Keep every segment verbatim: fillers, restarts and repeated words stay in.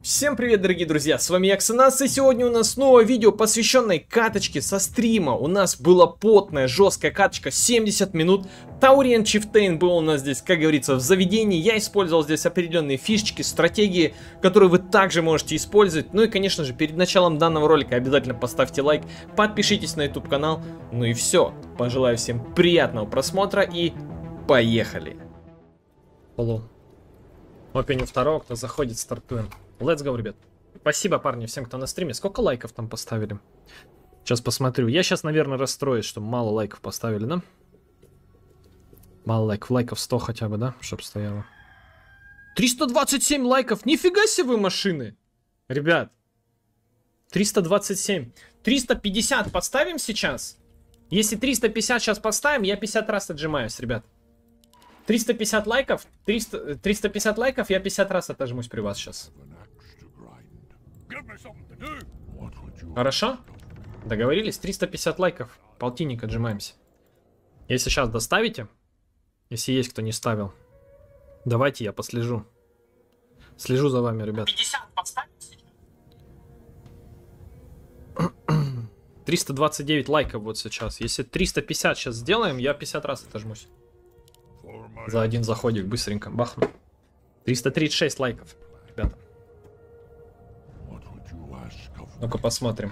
Всем привет, дорогие друзья, с вами я, Ксенас, и сегодня у нас снова видео, посвященное каточке со стрима. У нас была потная, жесткая каточка, семьдесят минут. Tauren Chieftain был у нас здесь, как говорится, в заведении. Я использовал здесь определенные фишечки, стратегии, которые вы также можете использовать. Ну и, конечно же, перед началом данного ролика обязательно поставьте лайк, подпишитесь на YouTube канал. Ну и все. Пожелаю всем приятного просмотра и поехали. Hello. Опеню второго, кто заходит, стартуем. Let's go, ребят. Спасибо, парни, всем, кто на стриме. Сколько лайков там поставили? Сейчас посмотрю. Я сейчас, наверное, расстроюсь, что мало лайков поставили, да? Мало лайков. Лайков сто хотя бы, да? Чтоб стояло. триста двадцать семь лайков. Нифига себе вы машины. Ребят. триста двадцать семь. триста пятьдесят поставим сейчас. Если триста пятьдесят сейчас поставим, я пятьдесят раз отжимаюсь, ребят. триста пятьдесят лайков. триста, триста пятьдесят лайков, я пятьдесят раз отожмусь при вас сейчас. Хорошо? Договорились? триста пятьдесят лайков. Полтинник отжимаемся. Если сейчас доставите, если есть кто не ставил, давайте я послежу. Слежу за вами, ребят. пятьдесят подставите? триста двадцать девять лайков вот сейчас. Если триста пятьдесят сейчас сделаем, я пятьдесят раз отожмусь. За один заходик быстренько бахну. триста тридцать шесть лайков, ребята. Ну-ка посмотрим.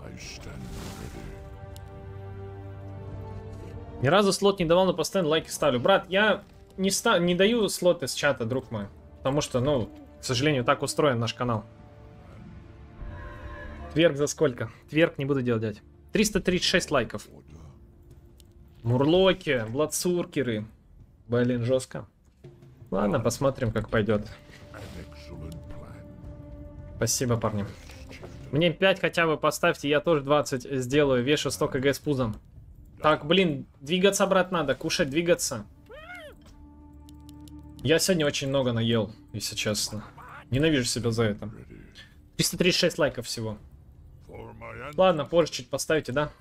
Ни разу слот не давал, но постоянно лайки ставлю. Брат, я не, ста не даю слоты с чата, друг мой. Потому что, ну, к сожалению, так устроен наш канал. Тверк за сколько? Тверк не буду делать, дядь. триста тридцать шесть лайков. Мурлоки, бладсуркеры. Блин, жестко. Ладно, посмотрим, как пойдет. Спасибо, парни. Мне пять хотя бы поставьте, я тоже двадцать сделаю. Вешу сто кг с пузом. Так, блин, двигаться, брат, надо. Кушать, двигаться. Я сегодня очень много наел, если честно. Ненавижу себя за это. триста тридцать шесть лайков всего. Ладно, позже чуть поставите, да?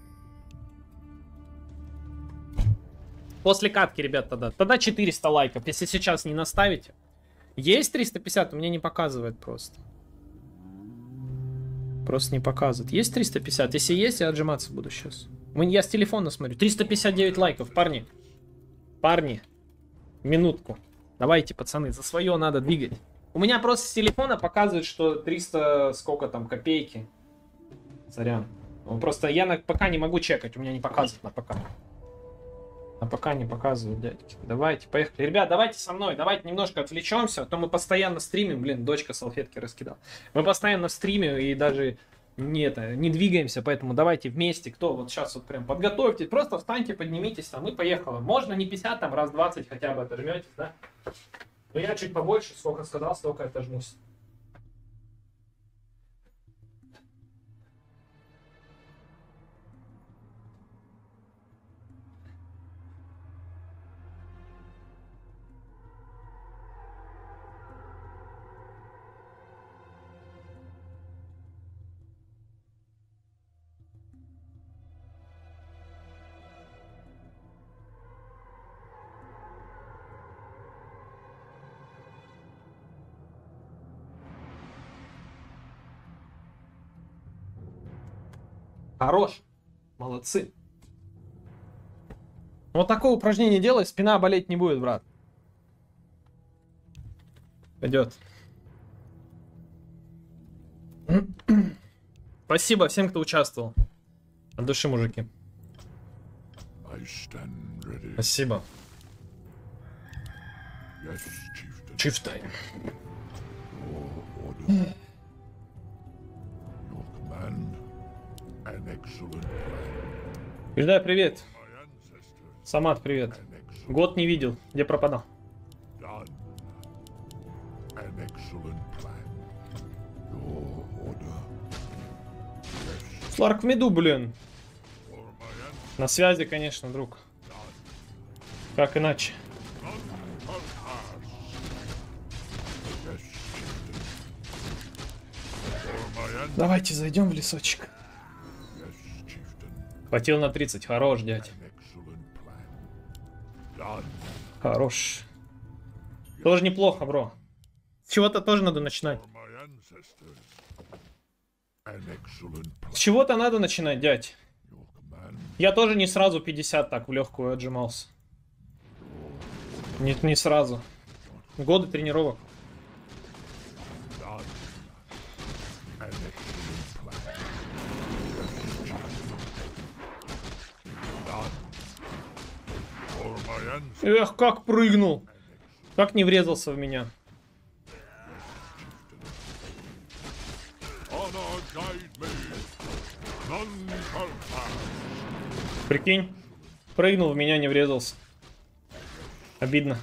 После катки, ребят, тогда. Тогда четыреста лайков, если сейчас не наставите. Есть триста пятьдесят? У меня не показывает просто. Просто не показывает. Есть триста пятьдесят? Если есть, я отжиматься буду сейчас. Я с телефона смотрю. триста пятьдесят девять лайков, парни. Парни. Минутку. Давайте, пацаны, за свое надо двигать. У меня просто с телефона показывает, что триста сколько там копейки. Сорян. Просто я на ПК не могу чекать. У меня не показывает на ПК. А пока не показывают, дядьки. Давайте, поехали. Ребят, давайте со мной, давайте немножко отвлечемся, а то мы постоянно стримим. Блин, дочка салфетки раскидал. Мы постоянно стримим и даже не, это, не двигаемся, поэтому давайте вместе, кто вот сейчас вот прям подготовьтесь, просто встаньте, поднимитесь там и поехали. Можно не пятьдесят, там раз двадцать хотя бы отожметесь, да? Но я чуть побольше, сколько сказал, столько отожмусь. Хорош. Молодцы. Вот такое упражнение делай, спина болеть не будет, брат. Пойдет. Спасибо всем, кто участвовал. От души, мужики. Спасибо. Chieftain. Передай привет. Самат, привет. Год не видел. Где пропадал? Сларк в меду, блин. На связи, конечно, друг. Как иначе? Давайте зайдем в лесочек. Хватил на тридцать. Хорош, дядь. Хорош. Тоже неплохо, бро. С чего-то тоже надо начинать. С чего-то надо начинать, дядь. Я тоже не сразу пятьдесят так в легкую отжимался. Нет, не сразу. Годы тренировок. Эх, как прыгнул. Как не врезался в меня. Прикинь, прыгнул, в меня не врезался. Обидно.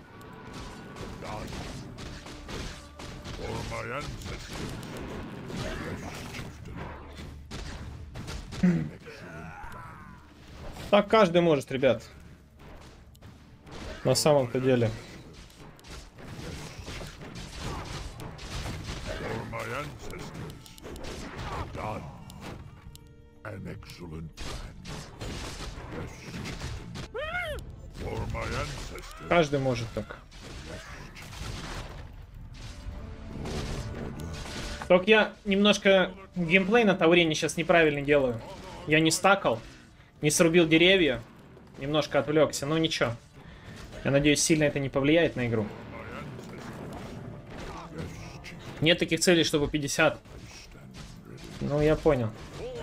Так каждый может, ребят. На самом-то деле. Каждый может так. Только я немножко геймплей на Таурене сейчас неправильно делаю. Я не стакал, не срубил деревья, немножко отвлекся, но ничего. Я надеюсь, сильно это не повлияет на игру. Нет таких целей, чтобы пятьдесят. Ну, я понял.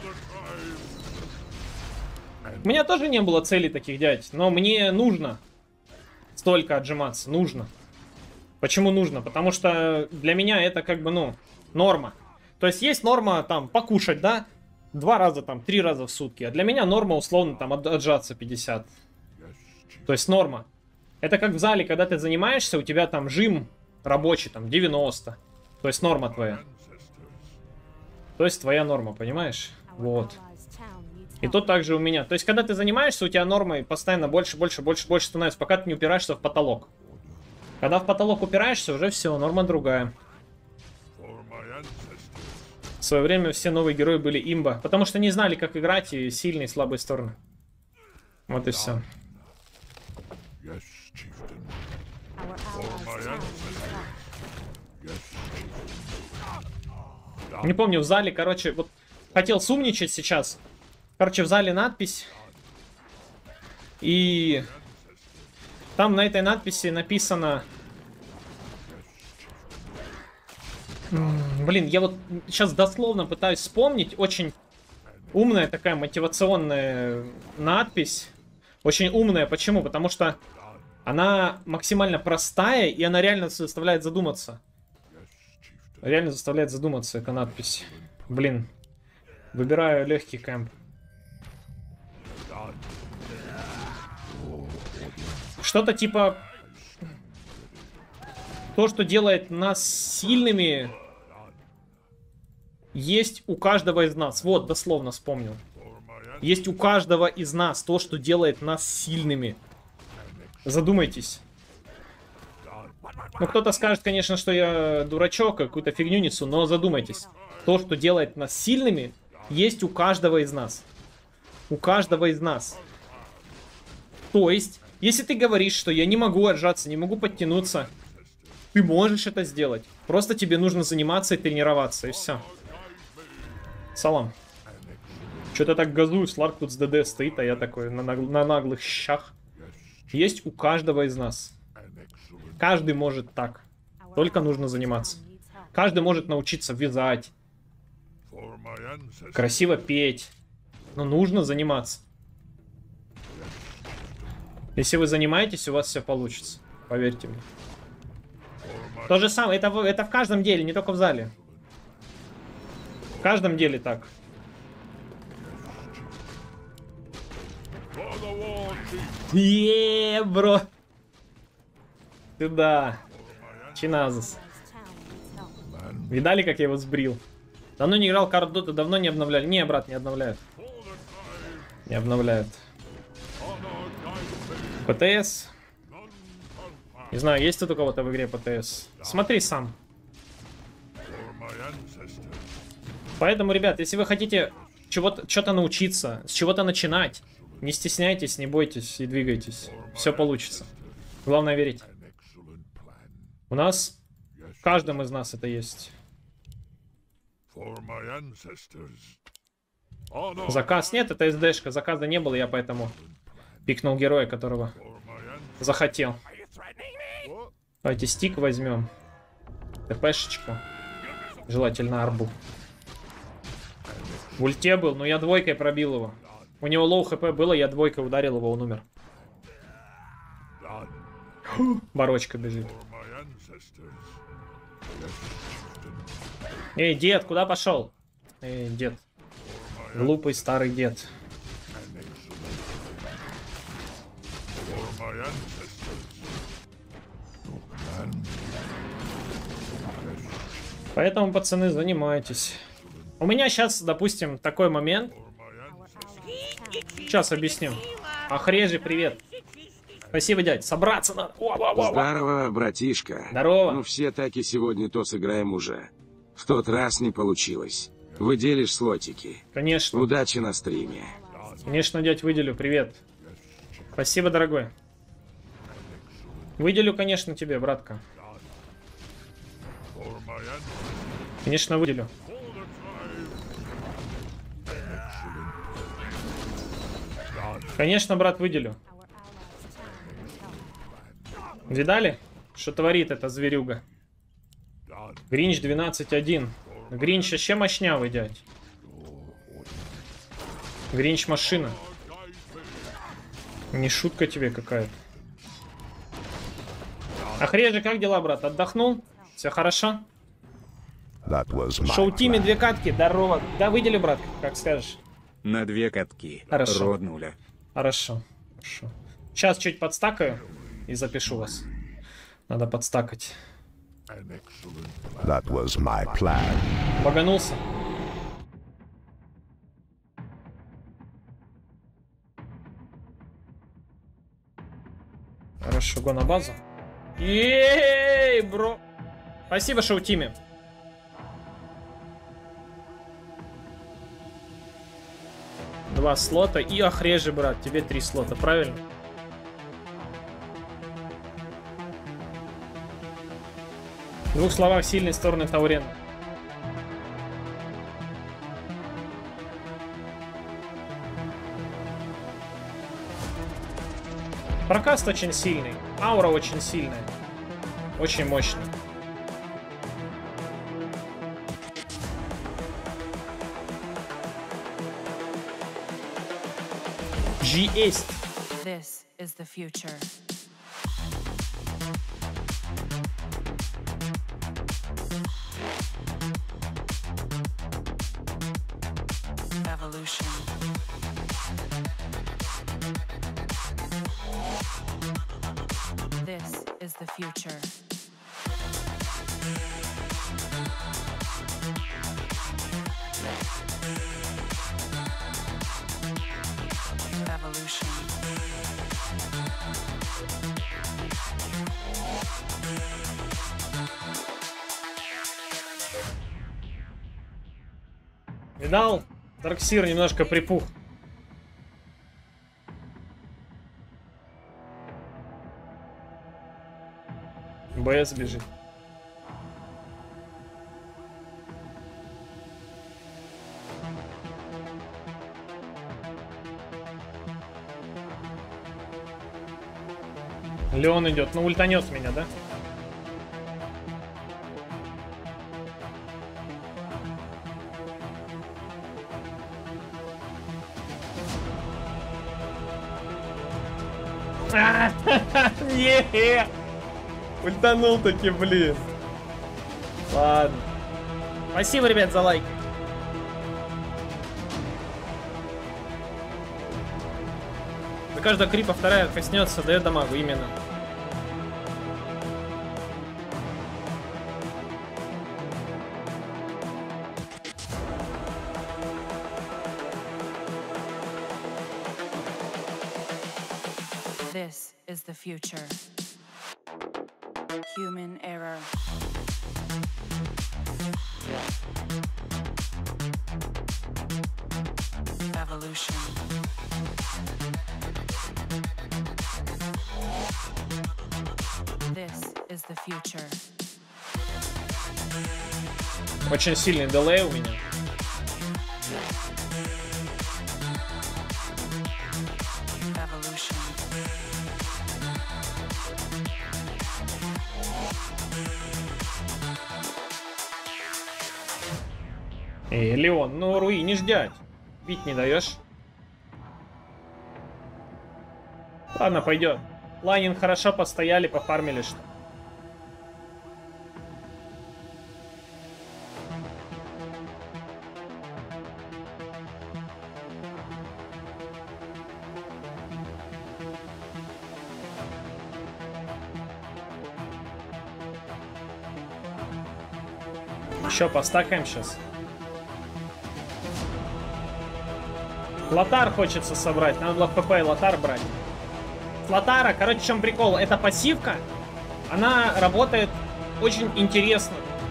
У меня тоже не было целей таких, дядь, но мне нужно столько отжиматься, нужно. Почему нужно? Потому что для меня это как бы, ну, норма. То есть есть норма там покушать, да? Два раза там, три раза в сутки. А для меня норма условно там отжаться пятьдесят. То есть норма. Это как в зале, когда ты занимаешься, у тебя там жим рабочий там девяносто. То есть норма твоя. То есть твоя норма, понимаешь? Вот. И тут также у меня. То есть когда ты занимаешься, у тебя норма постоянно больше, больше, больше, больше становится, пока ты не упираешься в потолок. Когда в потолок упираешься, уже все, норма другая. В свое время все новые герои были имба, потому что не знали, как играть, и сильные и слабые стороны. Вот и все. Не помню, в зале, короче, вот хотел сумничать сейчас. Короче, в зале надпись. И там на этой надписи написано... Блин, я вот сейчас дословно пытаюсь вспомнить. Очень умная такая мотивационная надпись. Очень умная. Почему? Потому что она максимально простая, и она реально заставляет задуматься. Реально заставляет задуматься эта надпись. Блин. Выбираю легкий кэмп. Что-то типа... То, что делает нас сильными, есть у каждого из нас. Вот, дословно вспомнил. Есть у каждого из нас то, что делает нас сильными. Задумайтесь. Ну, кто-то скажет, конечно, что я дурачок, какую-то фигню несу, но задумайтесь. То, что делает нас сильными, есть у каждого из нас. У каждого из нас. То есть, если ты говоришь, что я не могу отжаться, не могу подтянуться, ты можешь это сделать. Просто тебе нужно заниматься и тренироваться, и все. Салам. Что-то так газую, Сларк тут с ДД стоит, а я такой на, нагл на наглых щах. Есть у каждого из нас. Каждый может так. Только нужно заниматься. Каждый может научиться вязать. Красиво петь. Но нужно заниматься. Если вы занимаетесь, у вас все получится. Поверьте мне. То же самое. Это, это в каждом деле, не только в зале. В каждом деле так. Еее, бро. Сюда. Чиназус. Видали, как я его сбрил? Давно не играл Card Dota, давно не обновляли. Не, брат, не обновляют. Не обновляют. ПТС. Не знаю, есть тут у кого-то в игре ПТС. Смотри сам. Поэтому, ребят, если вы хотите чего-то что-то научиться, с чего-то начинать, не стесняйтесь, не бойтесь и двигайтесь. Все получится. Главное верить. У нас, в каждом из нас это есть. Заказ нет, это СДшка. Заказа не было, я поэтому пикнул героя, которого захотел. Давайте стик возьмем. ТПшечку. Желательно арбу. В ульте был, но я двойкой пробил его. У него лоу хп было, я двойкой ударил его, он умер. Барочка бежит. Эй, дед, куда пошел? Эй, дед. Глупый старый дед. Поэтому, пацаны, занимайтесь. У меня сейчас, допустим, такой момент. Сейчас объясню. Ахрежи, привет. Спасибо, дядь. Собраться надо. О, о, о, о. Здорово, братишка. Здорово. Ну все так и сегодня то сыграем уже. В тот раз не получилось. Выделишь слотики. Конечно. Удачи на стриме. Конечно, дядь, выделю. Привет. Спасибо, дорогой. Выделю, конечно, тебе, братка. Конечно, выделю. Конечно, брат, выделю. Видали, что творит эта зверюга? Гринч двенадцать один. Гринч вообще мощнявый, дядь. Гринч машина. Не шутка тебе какая-то. Ахрежи, как дела, брат? Отдохнул? Все хорошо? Шоу-тиме две катки, здорово. Да, выдели, брат, как скажешь. На две катки. Хорошо. Роднуля. Хорошо. Хорошо. Сейчас чуть подстакаю и запишу вас. Надо подстакать. That was my plan. Баганулся. Хорошо, го на базу. Ей, бро. Спасибо, шоу-тиме. Два слота и Ахрежи, брат. Тебе три слота, правильно? В двух словах, сильные стороны Таурена. Прокаст очень сильный. Аура очень сильная. Очень мощная. G есть. This is the future. Evolution. This is the future. Evolution. Видал? Дарксир немножко припух. БС бежит. Леон идет, ну ультанет меня, да? Не, ультанул таки, блин. Ладно. Спасибо, ребят, за лайк. За каждого крипа вторая коснется, дает дамагу, именно. This is the future. Human error. Evolution. This is the future. Очень сильный дилей у меня. Evolution. Эй, Леон, ну Руи не ждать. Бить не даешь. Ладно, пойдет. Ланин хорошо постояли, пофармили что. Еще постакаем сейчас. Лотар хочется собрать. Надо было ПП и Лотар брать. С Лотара, короче, в чем прикол? Это пассивка. Она работает очень интересно.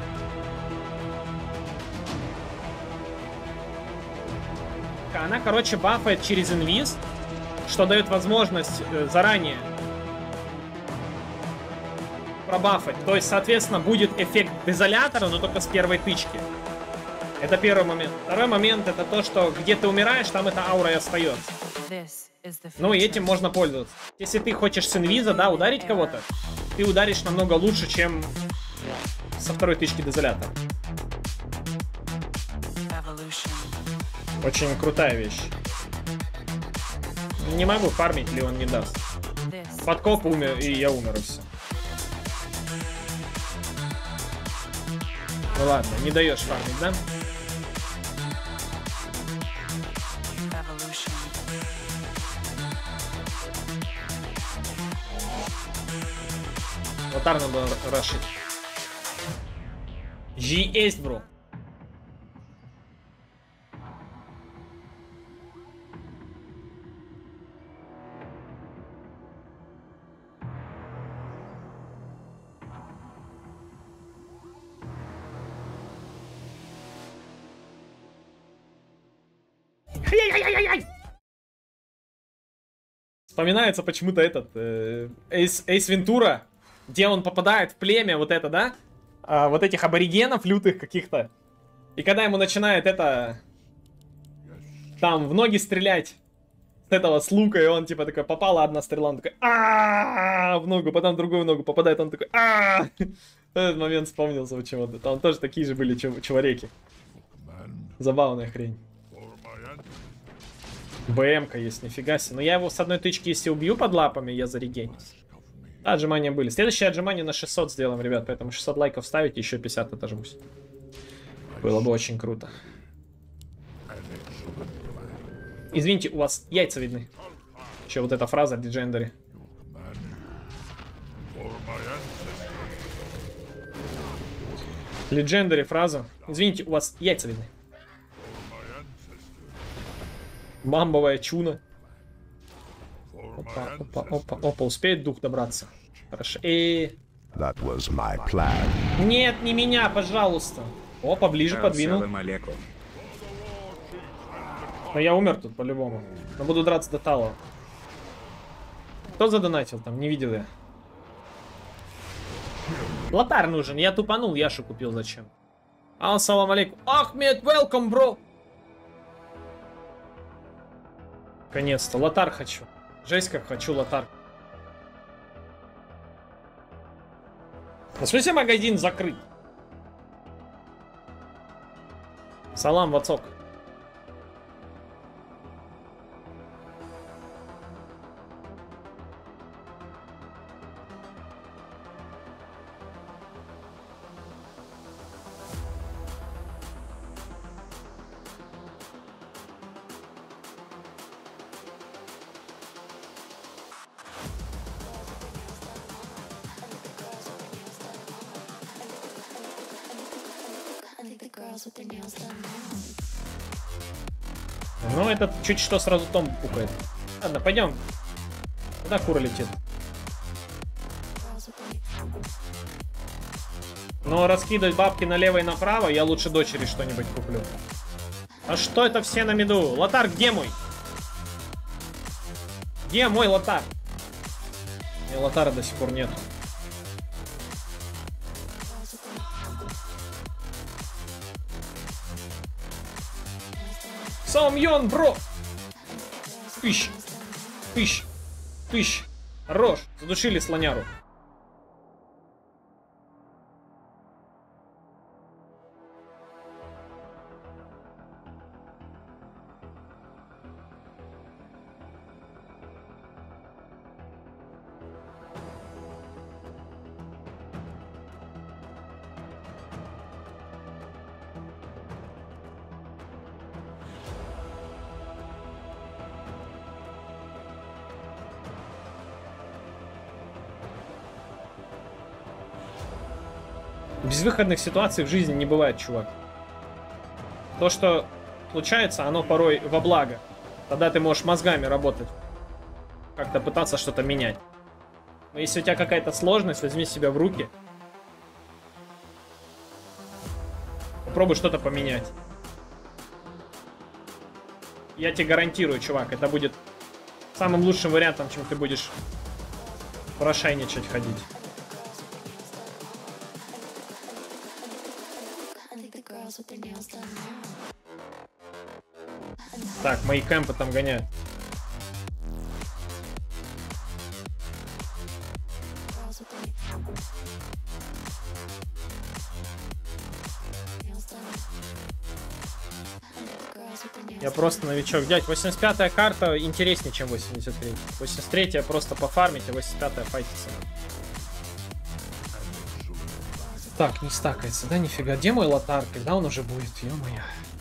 Она, короче, бафает через инвиз, что дает возможность э, заранее пробафать. То есть, соответственно, будет эффект изолятора, но только с первой тычки. Это первый момент. Второй момент — это то, что где ты умираешь, там эта аура и остается. This is the Ну и future. этим можно пользоваться. Если ты хочешь с инвиза, да, ударить кого-то, ты ударишь намного лучше, чем со второй тычки дезолятора. Evolution. Очень крутая вещь. Не могу фармить, ли он не даст. This Подкоп умер, и я умер, и все. Ну ладно, не даешь фармить, да? evolution. Лотар надо рашить. G есть, бро. Ай-яй-яй-яй-яй! Вспоминается почему-то этот э, Эйс, Эйс Вентура, где он попадает в племя, вот это, да? А, вот этих аборигенов лютых каких-то. И когда ему начинает это... Там в ноги стрелять с этого с лука, и он типа такой, попала одна стрела, он такой, а в ногу, потом в другую ногу попадает, он такой, а Этот момент вспомнился почему-то. Там тоже такие же были чувареки. Забавная хрень. БМ-ка есть, нифига себе. Но я его с одной тычки, если убью под лапами, я зарегенюсь. Да, отжимания были. Следующее отжимание на шестьсот сделаем, ребят. Поэтому шестьсот лайков ставить, еще пятьдесят отожмусь. Было бы очень круто. Извините, у вас яйца видны. Еще вот эта фраза Legendary. Legendary фраза. Извините, у вас яйца видны. Бамбовая чуна. Опа, опа, опа, опа. Успеет дух добраться. Хорошо. И... That was my plan. Нет, не меня, пожалуйста. О, поближе подвинул. Но я умер тут по-любому. Но буду драться до Тала. Кто задонатил там? Не видел я. Лотар нужен. Я тупанул, Яшу купил зачем. Ассалам алейкум. Ахмед, welcome, бро. Наконец-то. Лотар хочу. Жесть как хочу лотар. В смысле магазин закрыт? Салам, Вацок. Ну, этот чуть что сразу Том пукает. Ладно, пойдем. Куда кура летит? Но раскидывать бабки налево и направо, я лучше дочери что-нибудь куплю. А что это все на миду? Лотар, где мой? Где мой лотар? И лотара до сих пор нет. Сомьон, бро! Пищ! Пищ! Пищ! Хорош! Задушили слоняру. Безвыходных ситуаций в жизни не бывает, чувак. То, что случается, оно порой во благо. Тогда ты можешь мозгами работать. Как-то пытаться что-то менять. Но если у тебя какая-то сложность, возьми себя в руки. Попробуй что-то поменять. Я тебе гарантирую, чувак, это будет самым лучшим вариантом, чем ты будешь прошайничать ходить. Так, мои кемпы там гоняют. Я просто новичок. Дядь, восемьдесят пятая карта интереснее, чем восемьдесят третья. восемьдесят третья просто пофармить, а восемьдесят пятая файтится. Так, не стакается, да, нифига. Где мой лотар? Когда он уже будет? Ё-моё.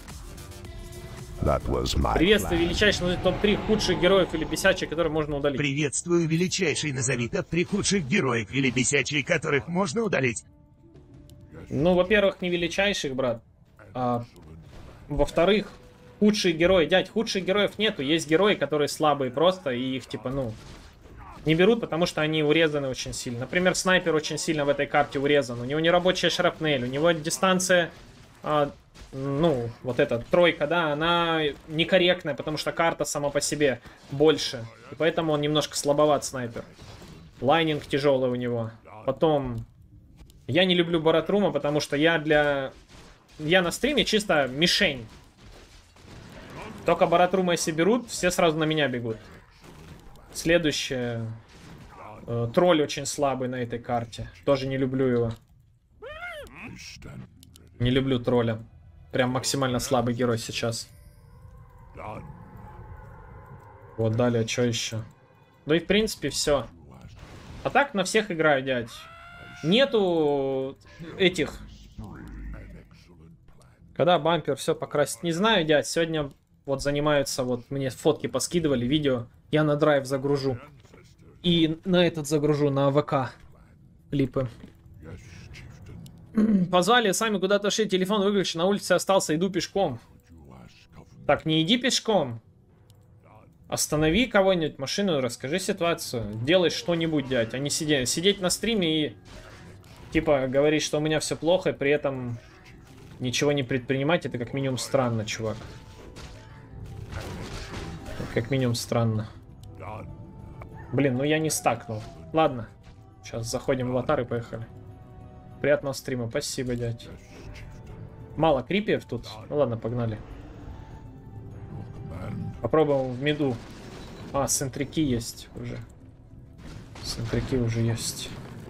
Приветствую, величайший, назови топ три худших героев или бесячей, которые можно удалить. Приветствую, величайший, назови топ три худших героев или бесячей, которых можно удалить. Ну, во-первых, не величайших, брат. А, во-вторых, худшие герои. Дядь, худших героев нету. Есть герои, которые слабые просто, и их, типа, ну, не берут, потому что они урезаны очень сильно. Например, снайпер очень сильно в этой карте урезан. У него нерабочая шрапнель, у него дистанция... А, ну, вот эта тройка, да, она некорректная, потому что карта сама по себе больше. И поэтому он немножко слабоват, снайпер. Лайнинг тяжелый у него. Потом, я не люблю Баратрума, потому что я для... Я на стриме чисто мишень. Только Баратрума если берут, все сразу на меня бегут. Следующее. Э, тролль очень слабый на этой карте. Тоже не люблю его. Не люблю тролля. Прям максимально слабый герой сейчас. Вот далее, что еще? Да и в принципе все. А так на всех играю, дядь. Нету этих. Когда бампер все покрасит. Не знаю, дядь. Сегодня вот занимаются, вот мне фотки поскидывали, видео. Я на драйв загружу. И на этот загружу, на ВК. Клипы. Позвали, сами куда-то шли, телефон выключен, на улице остался, иду пешком. Так, не иди пешком. Останови кого-нибудь, машину, расскажи ситуацию. Делай что-нибудь, дядь, а не сидеть. Сидеть на стриме и, типа, говорить, что у меня все плохо, и при этом ничего не предпринимать, это как минимум странно, чувак. Это как минимум странно. Блин, ну я не стакнул. Ладно, сейчас заходим в лотар и поехали. Приятного стрима, спасибо, дядь. Мало крипиев тут. Ну ладно, погнали. Попробуем в миду. А, сентрики есть уже. Сентрики уже есть.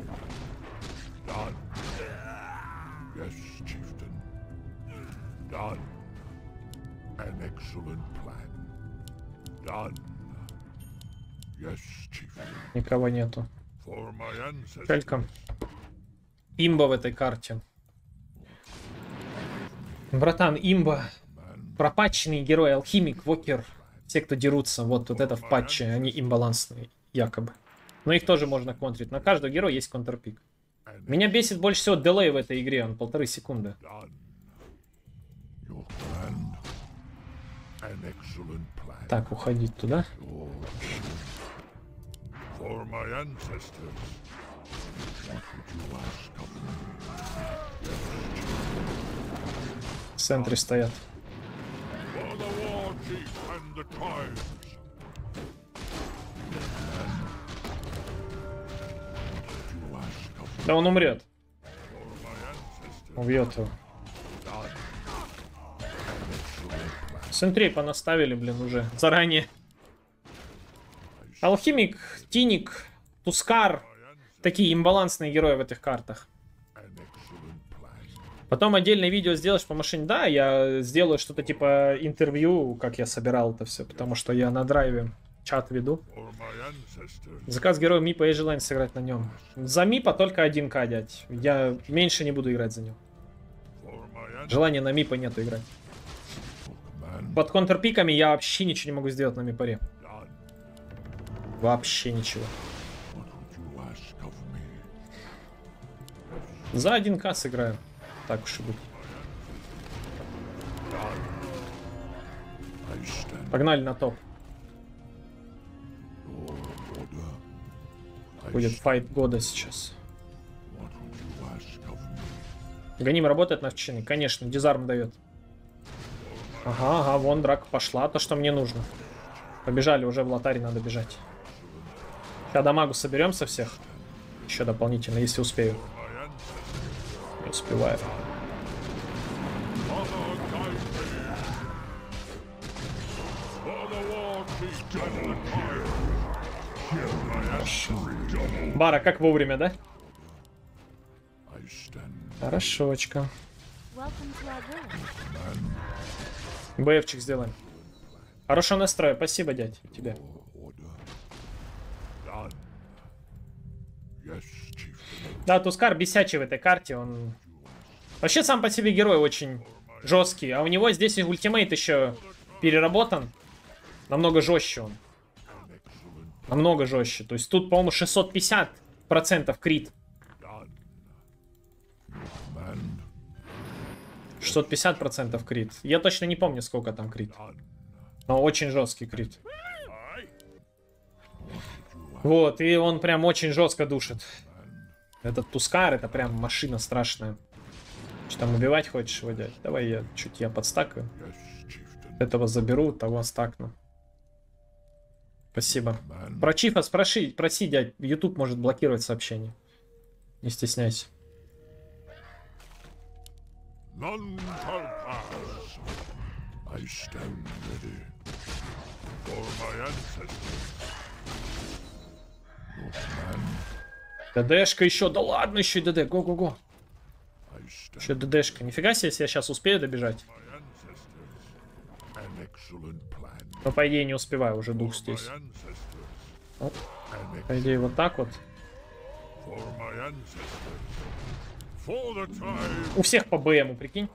Никого нету. Welcome. Имба в этой карте. Братан, имба. Пропатченный герой, алхимик, вокер. Все, кто дерутся, вот, вот это в патче, они имбалансные, якобы. Но их тоже можно контрить. На каждого героя есть контрпик. Меня бесит больше всего делей в этой игре, он полторы секунды. Так, уходить туда. В центре стоят. Да он умрет. Убьет его. Центрей понаставили, блин, уже заранее. Алхимик, Тиник, Тускар. Такие имбалансные герои в этих картах. Потом отдельное видео сделаешь по машине. Да, я сделаю что-то типа интервью, как я собирал это все. Потому что я на драйве чат веду. Заказ героя Мипа и желание сыграть на нем. За Мипа только один ка, дядь. Я меньше не буду играть за него. Желания на Мипа нету играть. Под контрпиками я вообще ничего не могу сделать на Мипаре. Вообще ничего. За один ка сыграю. Так уж и будет. Погнали на топ. Будет файт года сейчас. Ганим работает на вчине? Конечно, дизарм дает. Ага, ага, вон драка пошла. То, что мне нужно. Побежали, уже в лотаре надо бежать. Сейчас дамагу соберем со всех. Еще дополнительно, если успею. Не успеваю. Бара, как вовремя, да? Хорошочка. БФчик сделаем. Хорошего настроя, спасибо, дядь, тебе. Да, Тускар бесячий в этой карте, он... Вообще сам по себе герой очень жесткий, а у него здесь и ультимейт еще переработан. Намного жестче он. Намного жестче. То есть тут, по-моему, шестьсот пятьдесят процентов крит. шестьсот пятьдесят процентов крит. Я точно не помню, сколько там крит. Но очень жесткий крит. Вот, и он прям очень жестко душит. Этот Тускар, это прям машина страшная. Что там, убивать хочешь его, дядь? Давай я чуть я подстакаю. Этого заберу, того стакну. Спасибо. Про Чифа спроси, проси, дядь. YouTube может блокировать сообщения. Не стесняйся. ДДшка еще, да ладно, еще и ДД, го-го-го. Еще ДДшка, нифига себе, если я сейчас успею добежать. Но по идее не успеваю, уже дух здесь. Вот. По идее вот так вот. У всех по БМу, прикинь.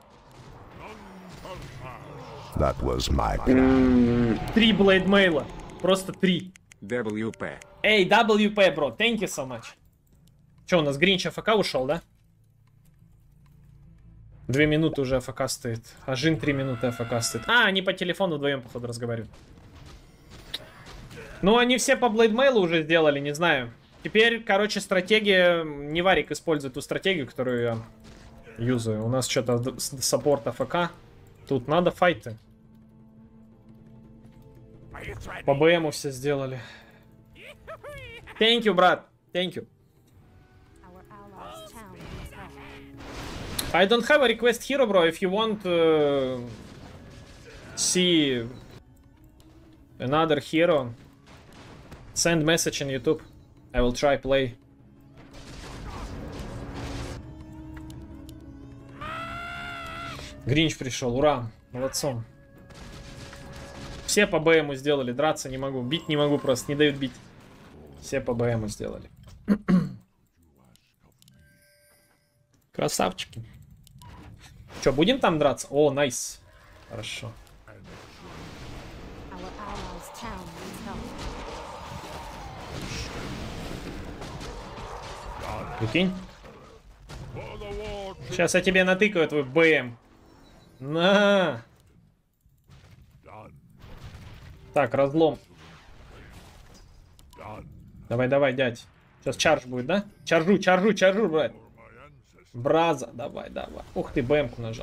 That was my plan. Три блейдмейла. Просто три. дабл ю пи. Эй, дабл ю пи, бро, thank you so much. Че, у нас Гринч АФК ушел, да? Две минуты уже АФК стоит. А Жин три минуты АФК стоит. А, они по телефону вдвоем, походу, разговаривают. Ну, они все по блейдмейлу уже сделали, не знаю. Теперь, короче, стратегия... Не Варик использует ту стратегию, которую я юзаю. У нас что-то саппорт АФК. Тут надо файты. По БМу все сделали. Thank you, брат. Thank you. I don't have a request hero, bro. If you want to see another hero, send message in YouTube. I will try play. Гринч пришел, ура, молодцом. Все по БМу сделали, драться не могу, бить не могу, просто не дают бить. Все по БМу сделали. Красавчики. Че, будем там драться? О, найс. Хорошо. Прикинь? Сейчас я тебе натыкаю твой БМ. На. Так, разлом. Давай, давай, дядь. Сейчас чардж будет, да? Чаржу, чаржу, чаржу, брат. Браза, давай, давай. Ух ты, БМ-ку нажал.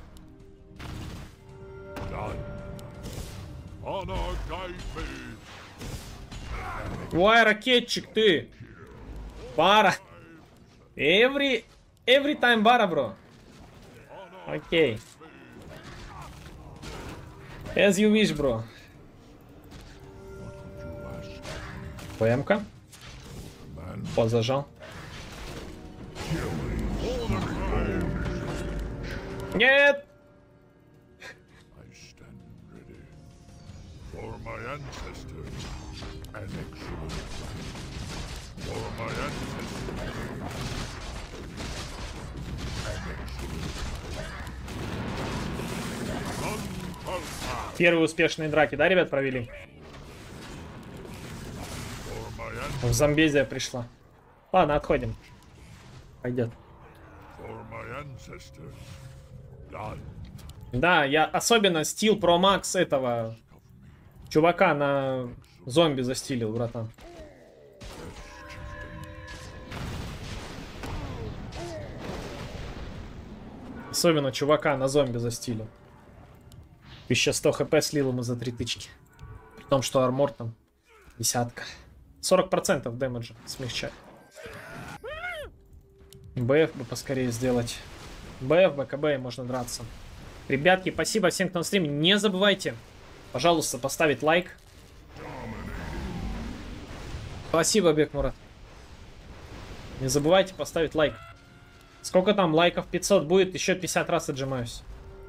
Ой, ракетчик, ты. Бара. Every, every time бара, бро. Окей. As you wish, bro. ПМ-ка. Позажал. Нет! Первые успешные драки, да, ребят, провели? В Замбезия пришла. Ладно, отходим. Пойдет. Да, я особенно стил Pro Max этого чувака на зомби застилил, братан. Особенно чувака на зомби застилил. тысяча сто хп слил ему за три тычки. При том, что армор там десятка. сорок процентов дэмэджа смягчает. БФ бы поскорее сделать. БФ, БКБ и можно драться. Ребятки, спасибо всем, кто на стриме. Не забывайте, пожалуйста, поставить лайк. Спасибо, Бекмурат. Не забывайте поставить лайк. Сколько там лайков? пятьсот будет, еще пятьдесят раз отжимаюсь.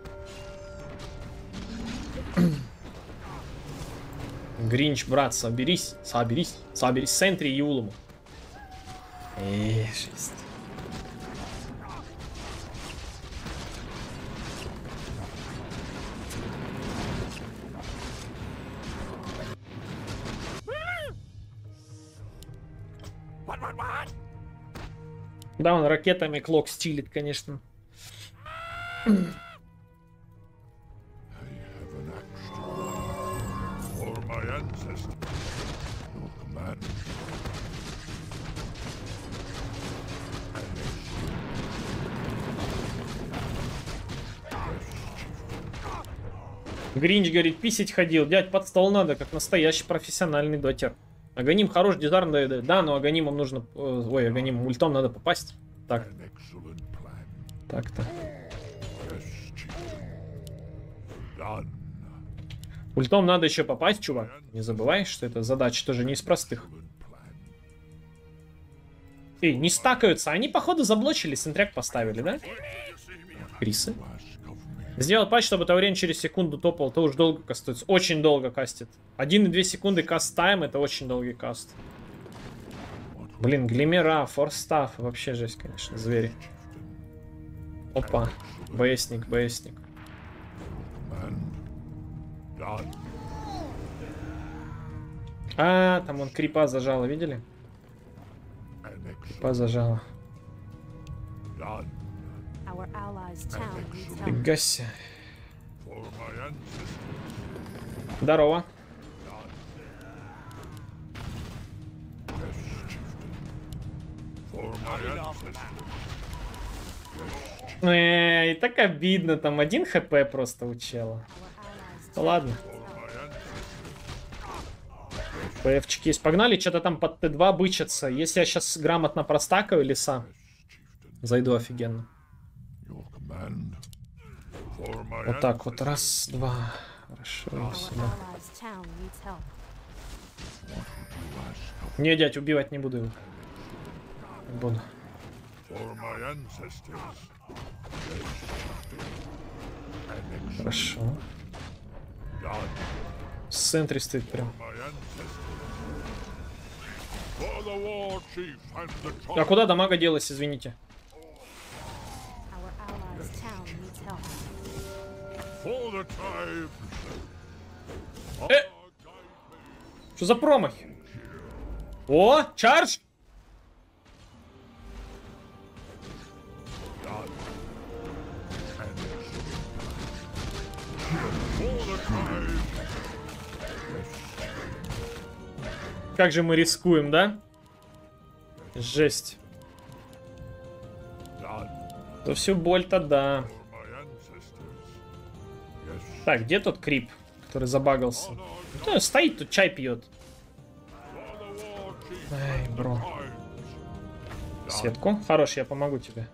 Гринч, брат, соберись, соберись, соберись, Сентри и Юлуму. Эй, жесть. Да, он ракетами клок стилит, конечно. Гринч говорит, писить ходил. Дядь, под стол надо, как настоящий профессиональный дотер. Аганим хорош, дизарн дает. Да, но Аганимом нужно... Ой, Аганимом ультом надо попасть. Так. Так-то. Ультом надо еще попасть, чувак. Не забывай, что эта задача тоже не из простых. Эй, не стакаются. Они, походу, заблочили, сентряк поставили, да? Крисы. Сделал патч, чтобы Таурен через секунду топал, то уж долго кастуется. Очень долго кастит. один и две секунды каст тайм, это очень долгий каст. Блин, глимера, форстаф, вообще жесть, конечно, звери. Опа, БСник, БСник. А, там он крипа зажала, видели? Крипа зажала. Фигася. Здорово. Эй, так обидно, там один хп просто у чела. Ну, ладно. ПФчики есть. Погнали, что-то там под Т два бычатся. Если я сейчас грамотно простакаю леса, зайду офигенно. Вот так вот, раз, два. Хорошо, сюда. Не, дядь, убивать не буду его. Не буду. Хорошо. В центре стоит прям. А куда дамага делась, извините? Э! Что за промах? О, чардж! Как же мы рискуем, да? Жесть. За всю боль-то да. Так, где тот крип, который забагался? Ну, стоит тут, чай пьет. Ай, бро. Сетку. Хорош, я помогу тебе.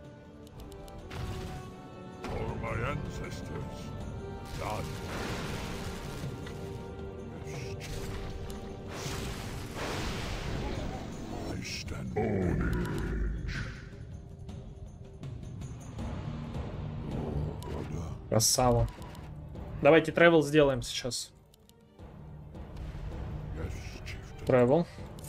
Красава. Давайте тревел сделаем сейчас. Тревел.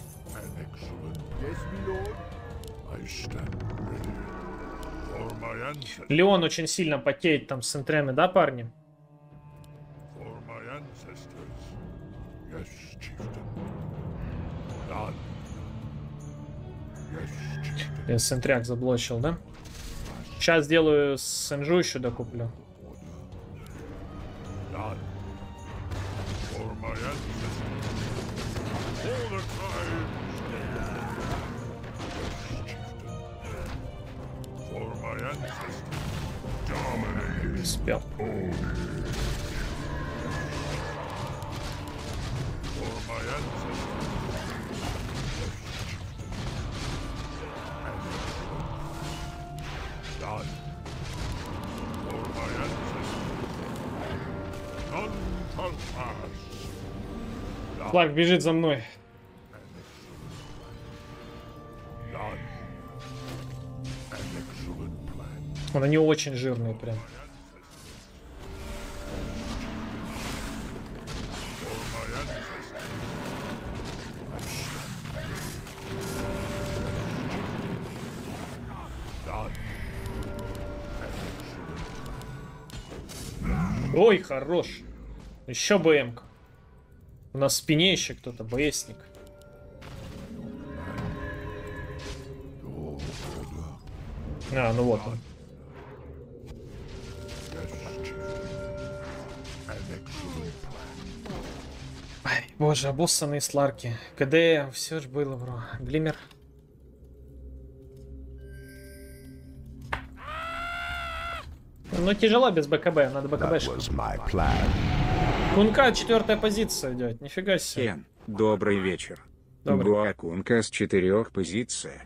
Леон очень сильно потеет там с центрами, да, парни? Я центряк заблочил, да? Сейчас сделаю Сенжу еще докуплю. Спел. Флаг бежит за мной. Он они очень жирные прям. Ой, хорош. Еще БМ-ка. У нас в спине еще кто-то, БСник. А, ну вот он. Ай, боже, обоссанные сларки. КД, все же было, бро. Глиммер. Ну, тяжело без БКБ, надо БКБ. Кунка четвертая позиция идет, нифига себе. Кен, добрый вечер. Добрый. Гоа Кунка с четырех позиция.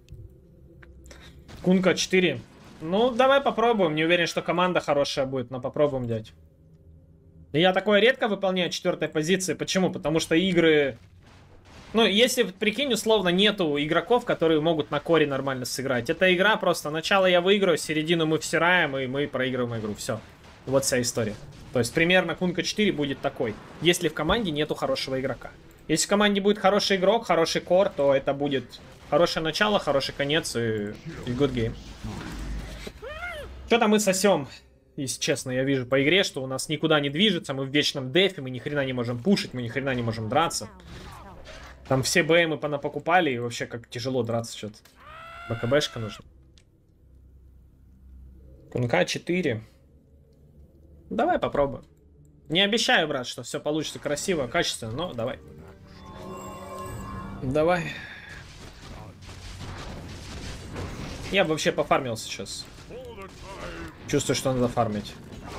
Кунка четыре. Ну, давай попробуем. Не уверен, что команда хорошая будет, но попробуем, дядь. Я такое редко выполняю четвертой позиции. Почему? Потому что игры... Ну, если, прикинь, условно, нету игроков, которые могут на коре нормально сыграть. Это игра просто. Начало я выиграю, середину мы всираем, и мы проигрываем игру. Все. Вот вся история. То есть, примерно Кунка четыре будет такой. Если в команде нету хорошего игрока. Если в команде будет хороший игрок, хороший кор, то это будет хорошее начало, хороший конец и, и good game. Что-то мы сосем. Если честно, я вижу по игре, что у нас никуда не движется, мы в вечном дефе, мы ни хрена не можем пушить, мы ни хрена не можем драться. Там все БМы понапокупали, и вообще как тяжело драться что-то. БКБшка нужна. Кунка четыре. Давай попробуем. Не обещаю, брат, что все получится красиво, качественно, но давай. Давай. Я бы вообще пофармил сейчас. Чувствую, что надо фармить.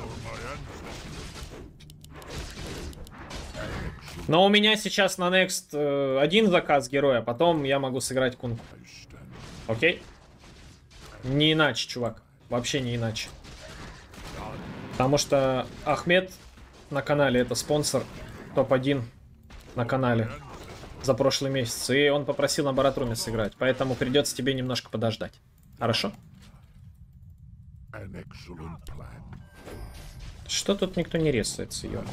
Но у меня сейчас на Next э, один заказ героя, потом я могу сыграть Кунку. Окей? Не иначе, чувак. Вообще не иначе. Потому что Ахмед на канале это спонсор топ один на канале за прошлый месяц. И он попросил на Баратруме сыграть. Поэтому придется тебе немножко подождать. Хорошо? Что тут никто не рисуется, ё?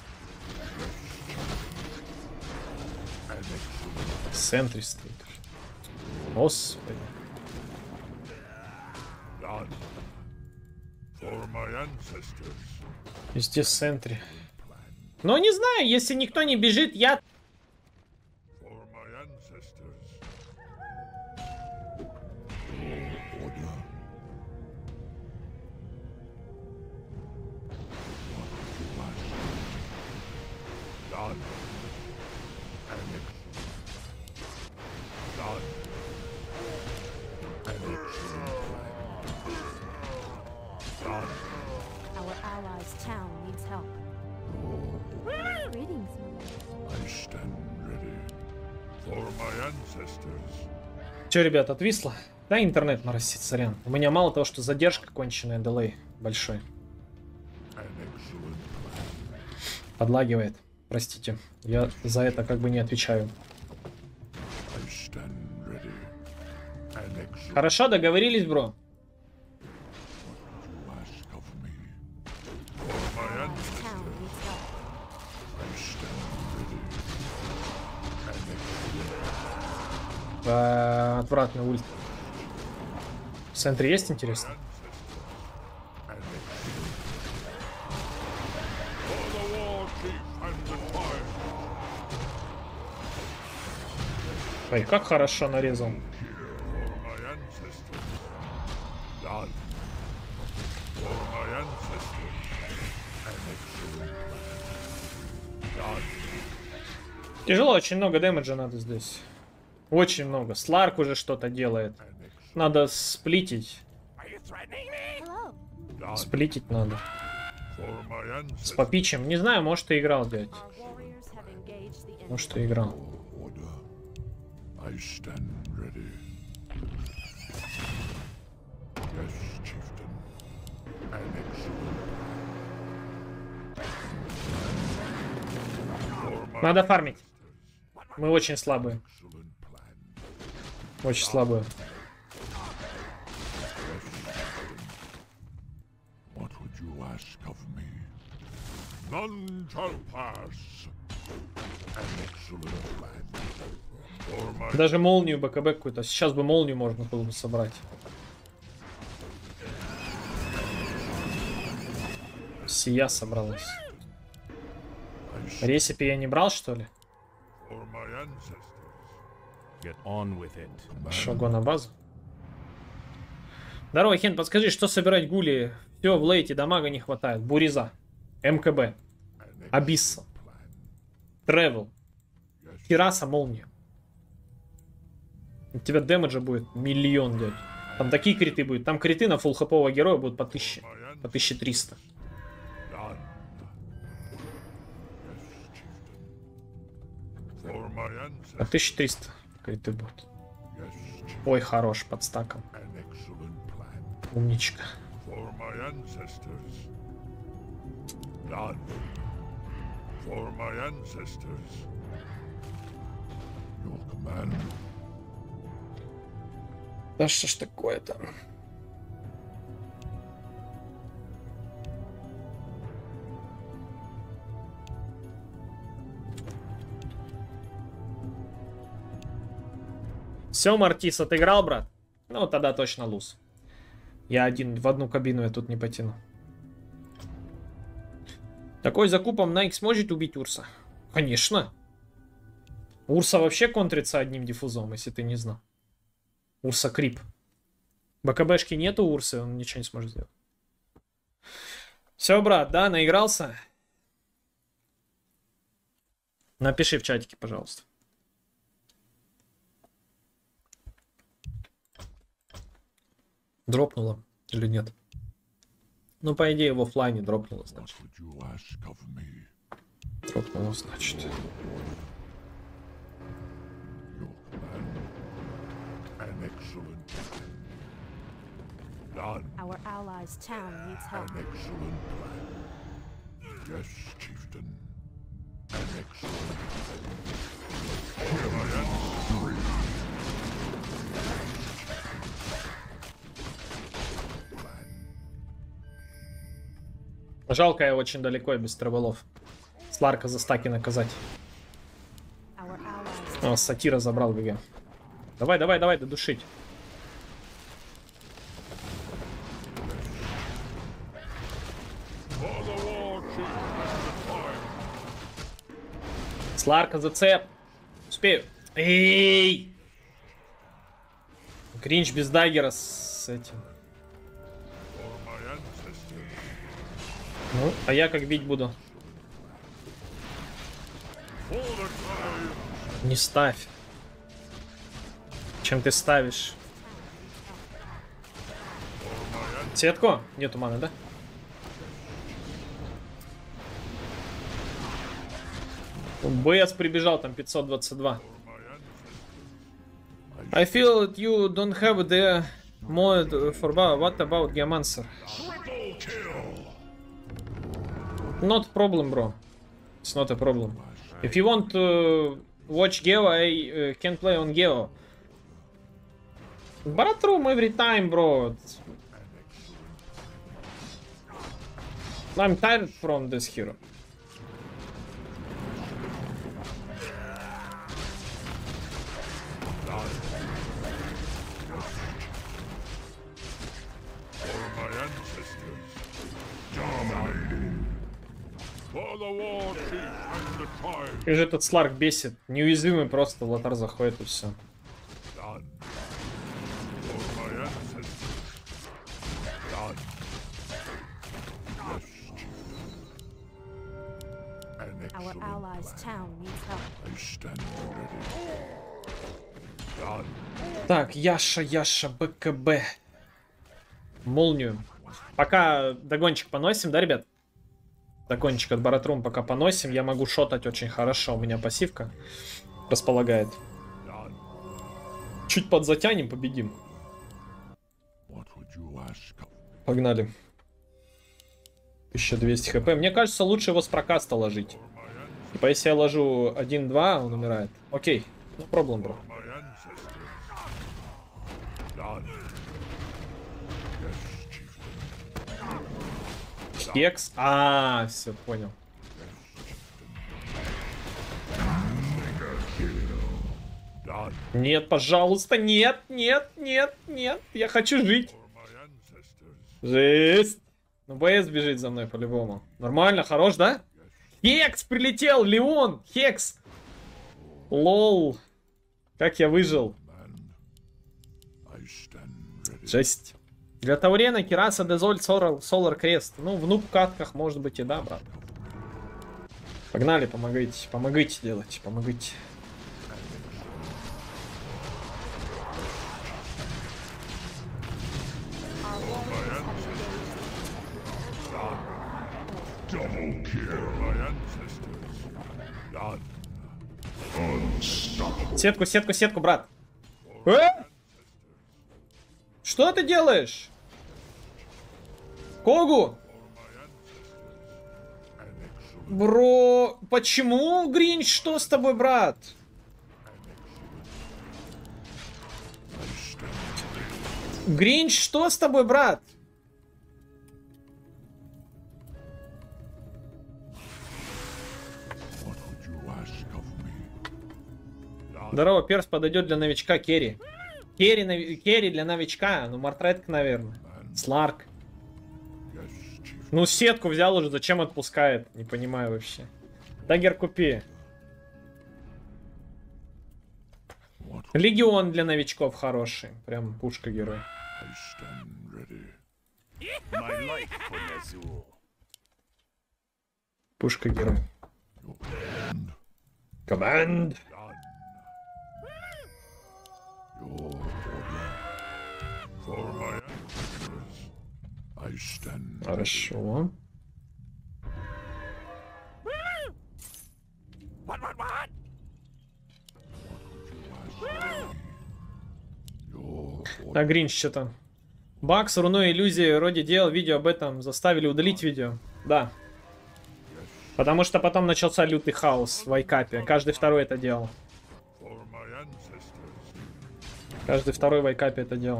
В центре стоит. Господи. Везде в центре. Но не знаю, если никто не бежит, я... Че, ребят, отвисло? Да, интернет моросит, сорян. У меня мало того, что задержка конченая, дилей большой. Подлагивает. Простите, я за это как бы не отвечаю. Хорошо, договорились, бро. Э, отвратный ульт. В центре есть, интересно? Ой, как хорошо нарезал. Тяжело, очень много дэмэджа надо здесь. Очень много. Сларк уже что-то делает. Надо сплитить. Сплитить надо. С попичем. Не знаю, может и играл, дядь. Может и играл. Надо фармить. Мы очень слабые. Очень слабые. Даже молнию БКБ какую-то. Сейчас бы молнию можно было бы собрать. Сия собралась. Ресипи я не брал, что ли? Шого на базу. Здорово, Хен, подскажи, что собирать гули? Все, в лейте дамага не хватает. Буриза. МКБ. Абисса. Тревел. Терраса, молния. У тебя дэмэджа будет миллион, дядь. Там такие криты будут. Там криты на фулл-хэпового героя будут по тысяче. По тысяче триста. По тысяче триста криты будут. Ой, хорош, под стаком. Умничка. Да что ж такое-то? Все, Мартис, отыграл, брат? Ну, тогда точно луз. Я один в одну кабину я тут не потяну. Такой закупом Найк сможет убить Урса? Конечно. Урса вообще контрится одним диффузом, если ты не знал. Урса крип. БКБшки нету Урсы, он ничего не сможет сделать. Все, брат, да, наигрался? Напиши в чатике, пожалуйста. Дропнуло или нет? Ну, по идее, в оффлайне дропнуло, значит. Дропнуло, значит. Our allies' town needs help. Yes, chieftain. An excellent Жалко, я очень далеко и без тревелов. Сларка за стаки наказать. О, сатира забрал ГГ. Давай, давай, давай, додушить. Сларка зацеп. Успею. Эй! Кринч без даггера с этим. Ну, а я как бить буду? Не ставь. Чем ты ставишь? Сетку? Нету маны, да? БС прибежал, там пятьсот двадцать два. I feel that you don't have the mod for what about Geomancer? Not a problem, bro. It's not a problem. If you want to watch Geo, I uh, can play on Geo. Baratrum every time, bro. I'm tired from this hero. For the war chief and the tribe. Как же этот Сларк бесит. Неуязвимый просто, Лотар заходит и все. Done. For my ancestors. Done. Yes, chief. An Our excellent allies' plan. town needs help. I stand ready. Done. Так, Яша, Яша, БКБ. Молнию. Пока догончик поносим, да, ребят? Догончик от Баратрум пока поносим. Я могу шотать очень хорошо. У меня пассивка располагает. Чуть подзатянем, победим. What would you ask of? Погнали. тысяча двести хп. Мне кажется, лучше его с прокаста ложить. Типа, если я ложу один-два, он умирает. Окей. Ну, проблем, бро. My ancestors. Done. Yes, chieftain. Хекс. А, все, понял. Done. Нет, пожалуйста, нет, нет, нет, нет. Я хочу жить. For my ancestors. Жесть. Ну, БС бежит за мной по-любому. Нормально, хорош, да? Хекс прилетел, Леон, Хекс. Лол. Как я выжил. I stand ready. Жесть. Для Таурена, Кираса, Дезоль, Солар, Солар Крест. Ну, в нуб-катках, может быть, и да, брат. Погнали, помогайте, помогите делать, помогите. Our warriors have engaged. Double kill. My ancestors. Done. Unstoppable. Сетку, сетку, сетку, брат. Э? Что ты делаешь? Когу? Бро, почему, Гринч, что с тобой, брат? Гринч, что с тобой, брат? What would you ask of me? Здорово, перс подойдет для новичка Керри. Керри, нави- Керри для новичка, ну Мартретка, наверное. Сларк. Yes, chief. Ну сетку взял уже, зачем отпускает? Не понимаю вообще. Дагер купи. What Легион для новичков хороший. Прям пушка герой. I stand ready. Пушка герой. Команд. Your order. For my ancestors. I stand ready. Хорошо. Your order. Так, Гринч, что-то. Бакс, руно, иллюзии, вроде делал видео об этом, заставили удалить видео. Да. Потому что потом начался лютый хаос в Вайкапе. Каждый второй это делал. For my ancestors. Каждый второй в Вайкапе это делал.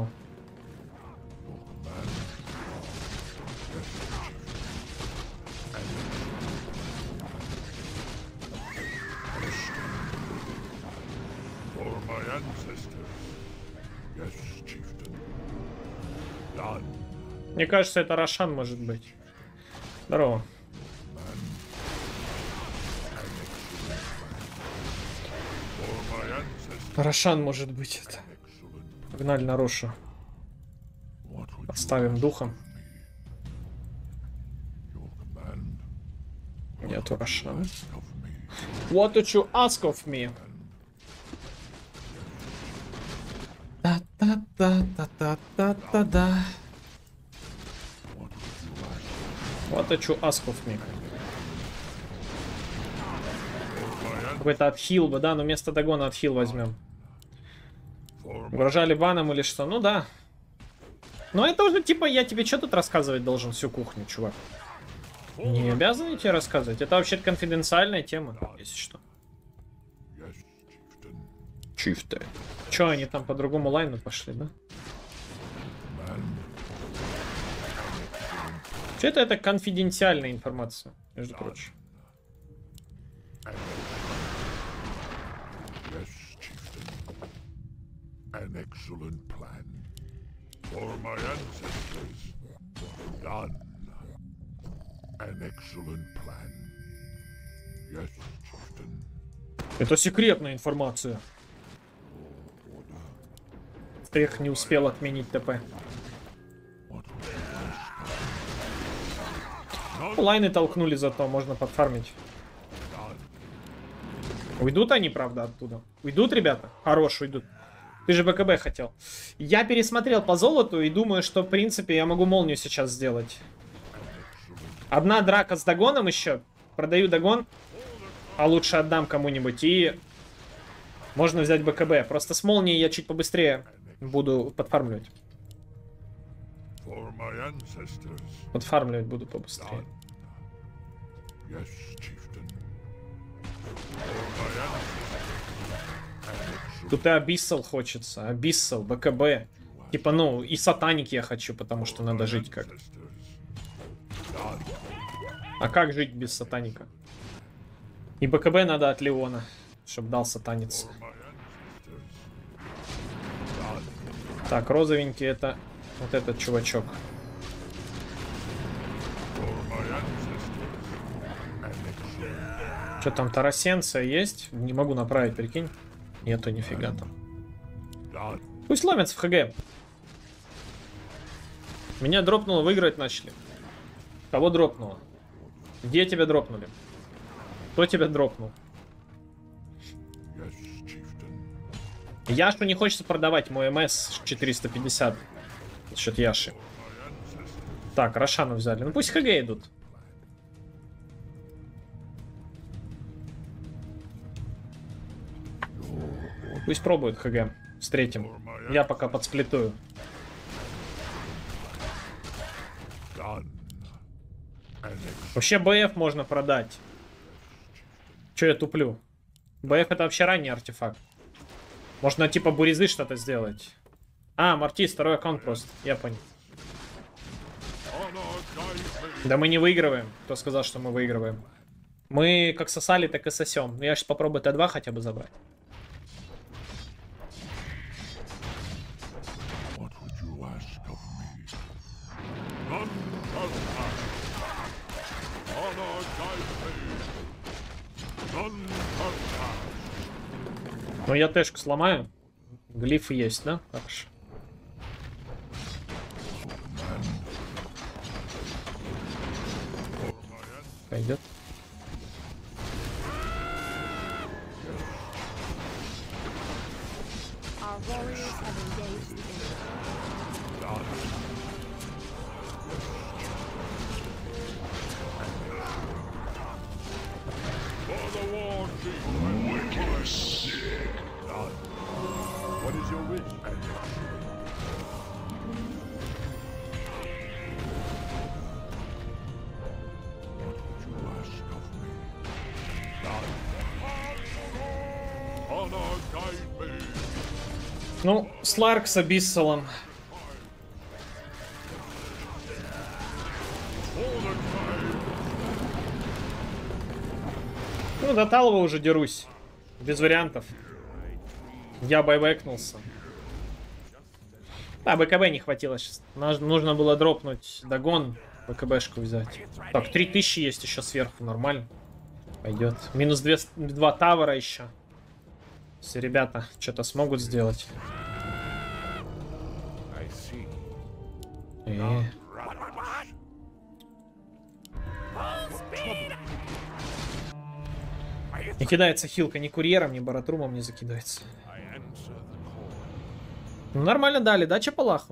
For my ancestors. Yes, chieftain. Done. Мне кажется, это Рошан может быть. Здорово. For my ancestors. Рошан может быть это. Excellent. Погнали на Рошу. What would you Отставим духом. your command Нету Рошана. of me? What did you ask of me? Та-та-та-та-та-та-та. What would you What did you ask? ask of me? Какой-то отхил бы, да? Но вместо догона отхил возьмем. For Угрожали баном или что? Ну да. Но это уже типа я тебе что тут рассказывать должен всю кухню, чувак? Не обязан я тебе рассказывать. Это вообще-то конфиденциальная тема, если что. yes, chieftain. Чифты. Че, они там по другому лайну пошли, да? Вообще-то это конфиденциальная информация, между прочим. Yes, chieftain. An excellent plan. For my ancestors. Done. An excellent plan. Yes, chieftain. Это секретная информация. Эх, не успел отменить ТП. Лайны толкнули, зато можно подфармить. Уйдут они, правда, оттуда? Уйдут, ребята? Хорош, уйдут. Ты же БКБ хотел. Я пересмотрел по золоту и думаю, что, в принципе, я могу молнию сейчас сделать. Одна драка с догоном еще. Продаю догон. А лучше отдам кому-нибудь. И можно взять БКБ. Просто с молнией я чуть побыстрее буду подфармливать. For my ancestors. Подфармливать буду побыстрее. Yes, chieftain. For my ancestors. Тут и Абиссал хочется. Абиссал, БКБ. Типа, ну, и Сатаник я хочу, потому что надо жить как. А как жить без Сатаника? И БКБ надо от Леона, чтобы дал Сатанец. Так, розовенький это вот этот чувачок. Что там, Тарасенция есть? Не могу направить, прикинь. Нету нифига там. Пусть ломятся в ХГ. Меня дропнуло, выиграть начали. Кого дропнуло? Где тебя дропнули? Кто тебя дропнул? Yes, chieftain. Яшу не хочется продавать, мой МС четыреста пятьдесят. За счет Яши. Так, Рошану взяли. Ну пусть ХГ идут. Пусть пробуют ХГ. Встретим. Я пока подсплитую. Done. Вообще БФ можно продать. Че я туплю? БФ это вообще ранний артефакт. Можно типа буризы что-то сделать. А, Мартис, второй аккаунт просто. Я понял. Да мы не выигрываем. Кто сказал, что мы выигрываем? Мы как сосали, так и сосем. Я сейчас попробую Т два хотя бы забрать. What would you ask of me? None shall pass. Honor guide me. None shall pass. Ну я тэшку сломаю. Глифы есть, да? Хорошо. Пойдет. Our warriors have engaged the enemy. For the war chief. Wicked sick. What is your wish? What would you ask of me? Honor guide me. Ну, Сларк с Абиссалом. For the time. Ну, до Талова уже дерусь. Без вариантов. Я байбэкнулся. А, БКБ не хватило сейчас. Нужно было дропнуть догон, БКБшку взять. Так, три тысячи есть еще сверху, нормально. Пойдет. Минус два тавера еще. Все ребята что-то смогут сделать. Э. Не кидается хилка ни курьером, ни баратрумом не закидывается. Ну, нормально дали, да, Чапалаху?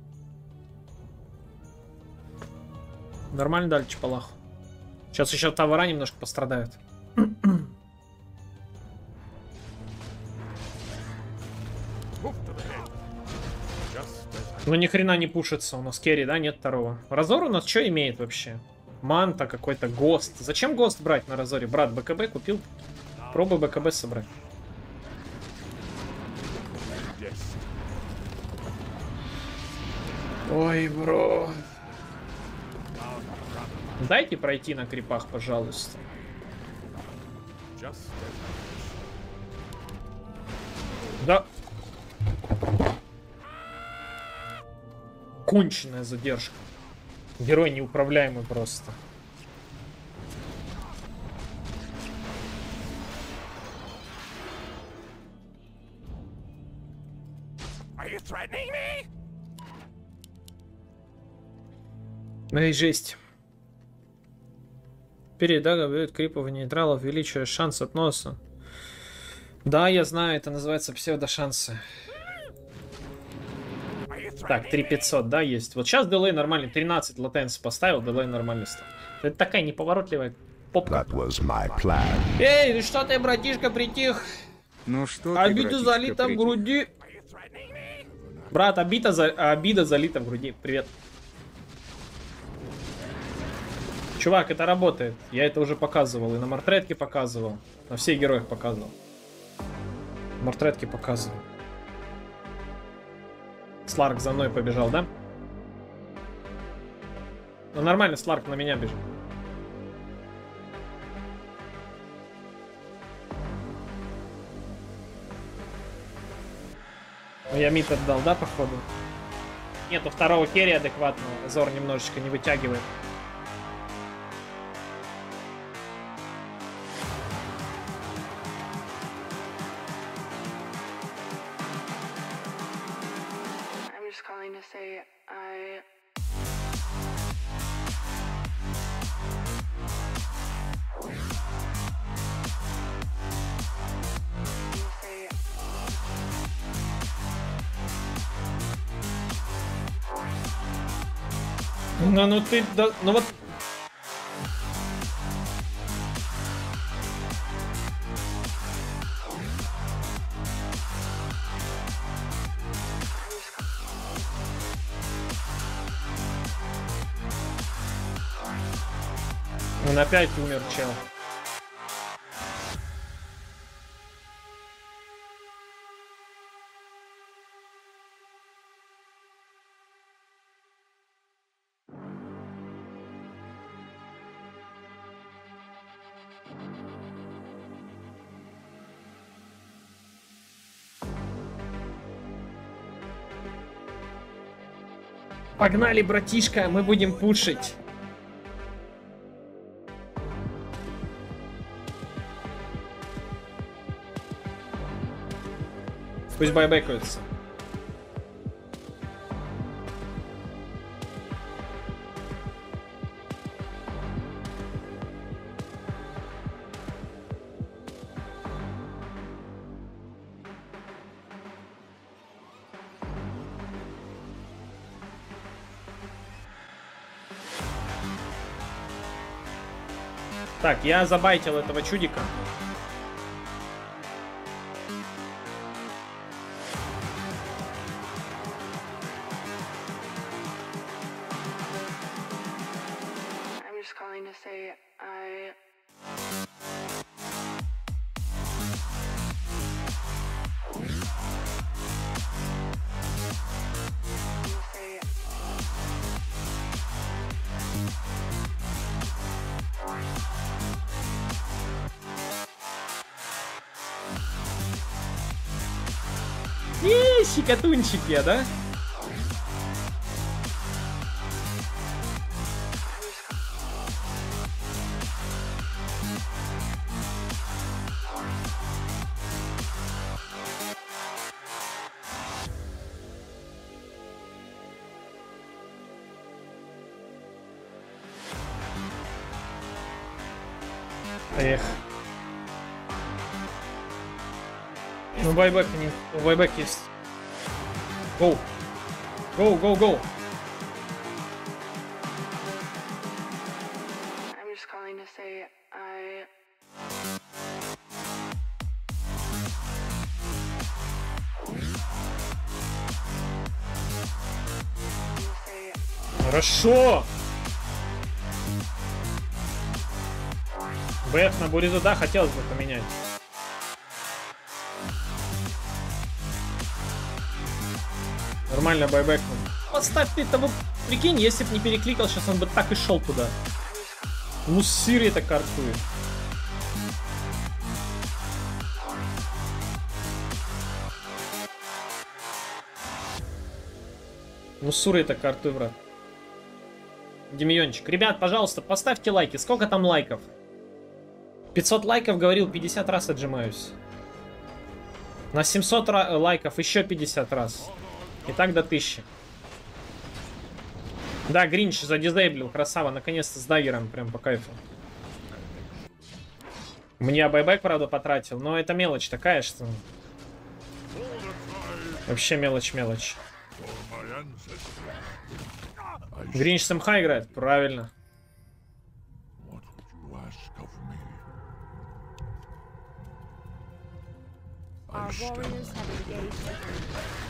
Нормально дали Чапалаху. Сейчас еще товара немножко пострадают. Ну ни хрена не пушится у нас керри, да? Нет второго. Разор у нас что имеет вообще? Манта какой-то, гост. Зачем гост брать на Разоре? Брат, БКБ купил. Пробуй БКБ собрать. Ой, бро. Дайте пройти на крипах, пожалуйста. Да. Конченная задержка. Герой неуправляемый просто. Эй, жесть. Передага бьет крипов и нейтралов, увеличивая шанс от носа. Да, я знаю, это называется псевдошансы. Так, три пятьсот, да, есть. Вот сейчас дилей нормальный, тринадцать латенс поставил, дилей нормальный стал. Это такая неповоротливая попка. Эй, ну что ты, братишка, притих? Ну что ты, Обида братишка, залита в прикинь? груди. Брат, обида, за... обида залита в груди. Привет. Чувак, это работает. Я это уже показывал. И на Мортретке показывал. На всех героях показывал. На Мортретке показывал. Сларк за мной побежал, да? Ну нормально, Сларк на меня бежит. Я мид отдал, да, походу? Нету второго керри адекватного. Зор немножечко не вытягивает. I'm just calling to say I. Say Ну, ну ты, да, ну вот... Он опять умер, чел. Погнали, братишка, мы будем пушить. Пусть байбекаются. Так, я забайтил этого чудика. I'm just calling to say I. Say Иii, щекотунчик я, да? Эх. Ну, байбек не... Байбек есть. Гоу. Гоу, гоу, гоу. I'm just calling to say I. Say Хорошо. БФ на Буризу, да, хотелось бы поменять. Нормально байбек. Поставь ты того. Прикинь, если бы не перекликал, сейчас он бы так и шел туда. Ну, сыр это картует. Ну, суры это картует, брат. Демьончик. Ребят, пожалуйста, поставьте лайки. Сколько там лайков? пятьсот лайков, говорил, пятьдесят раз отжимаюсь. На семьсот лайков еще пятьдесят раз. И так до тысячи. Да, Гринч задизейблил, красава. Наконец-то с даггером, прям по кайфу. Мне байбек, правда, потратил, но это мелочь такая, что... Вообще мелочь-мелочь. Гринч с МХ играет? Правильно. Our warriors have engaged the enemy.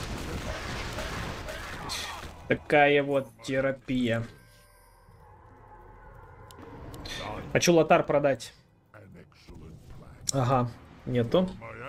Такая вот терапия. Хочу лотар продать. Ага, нету.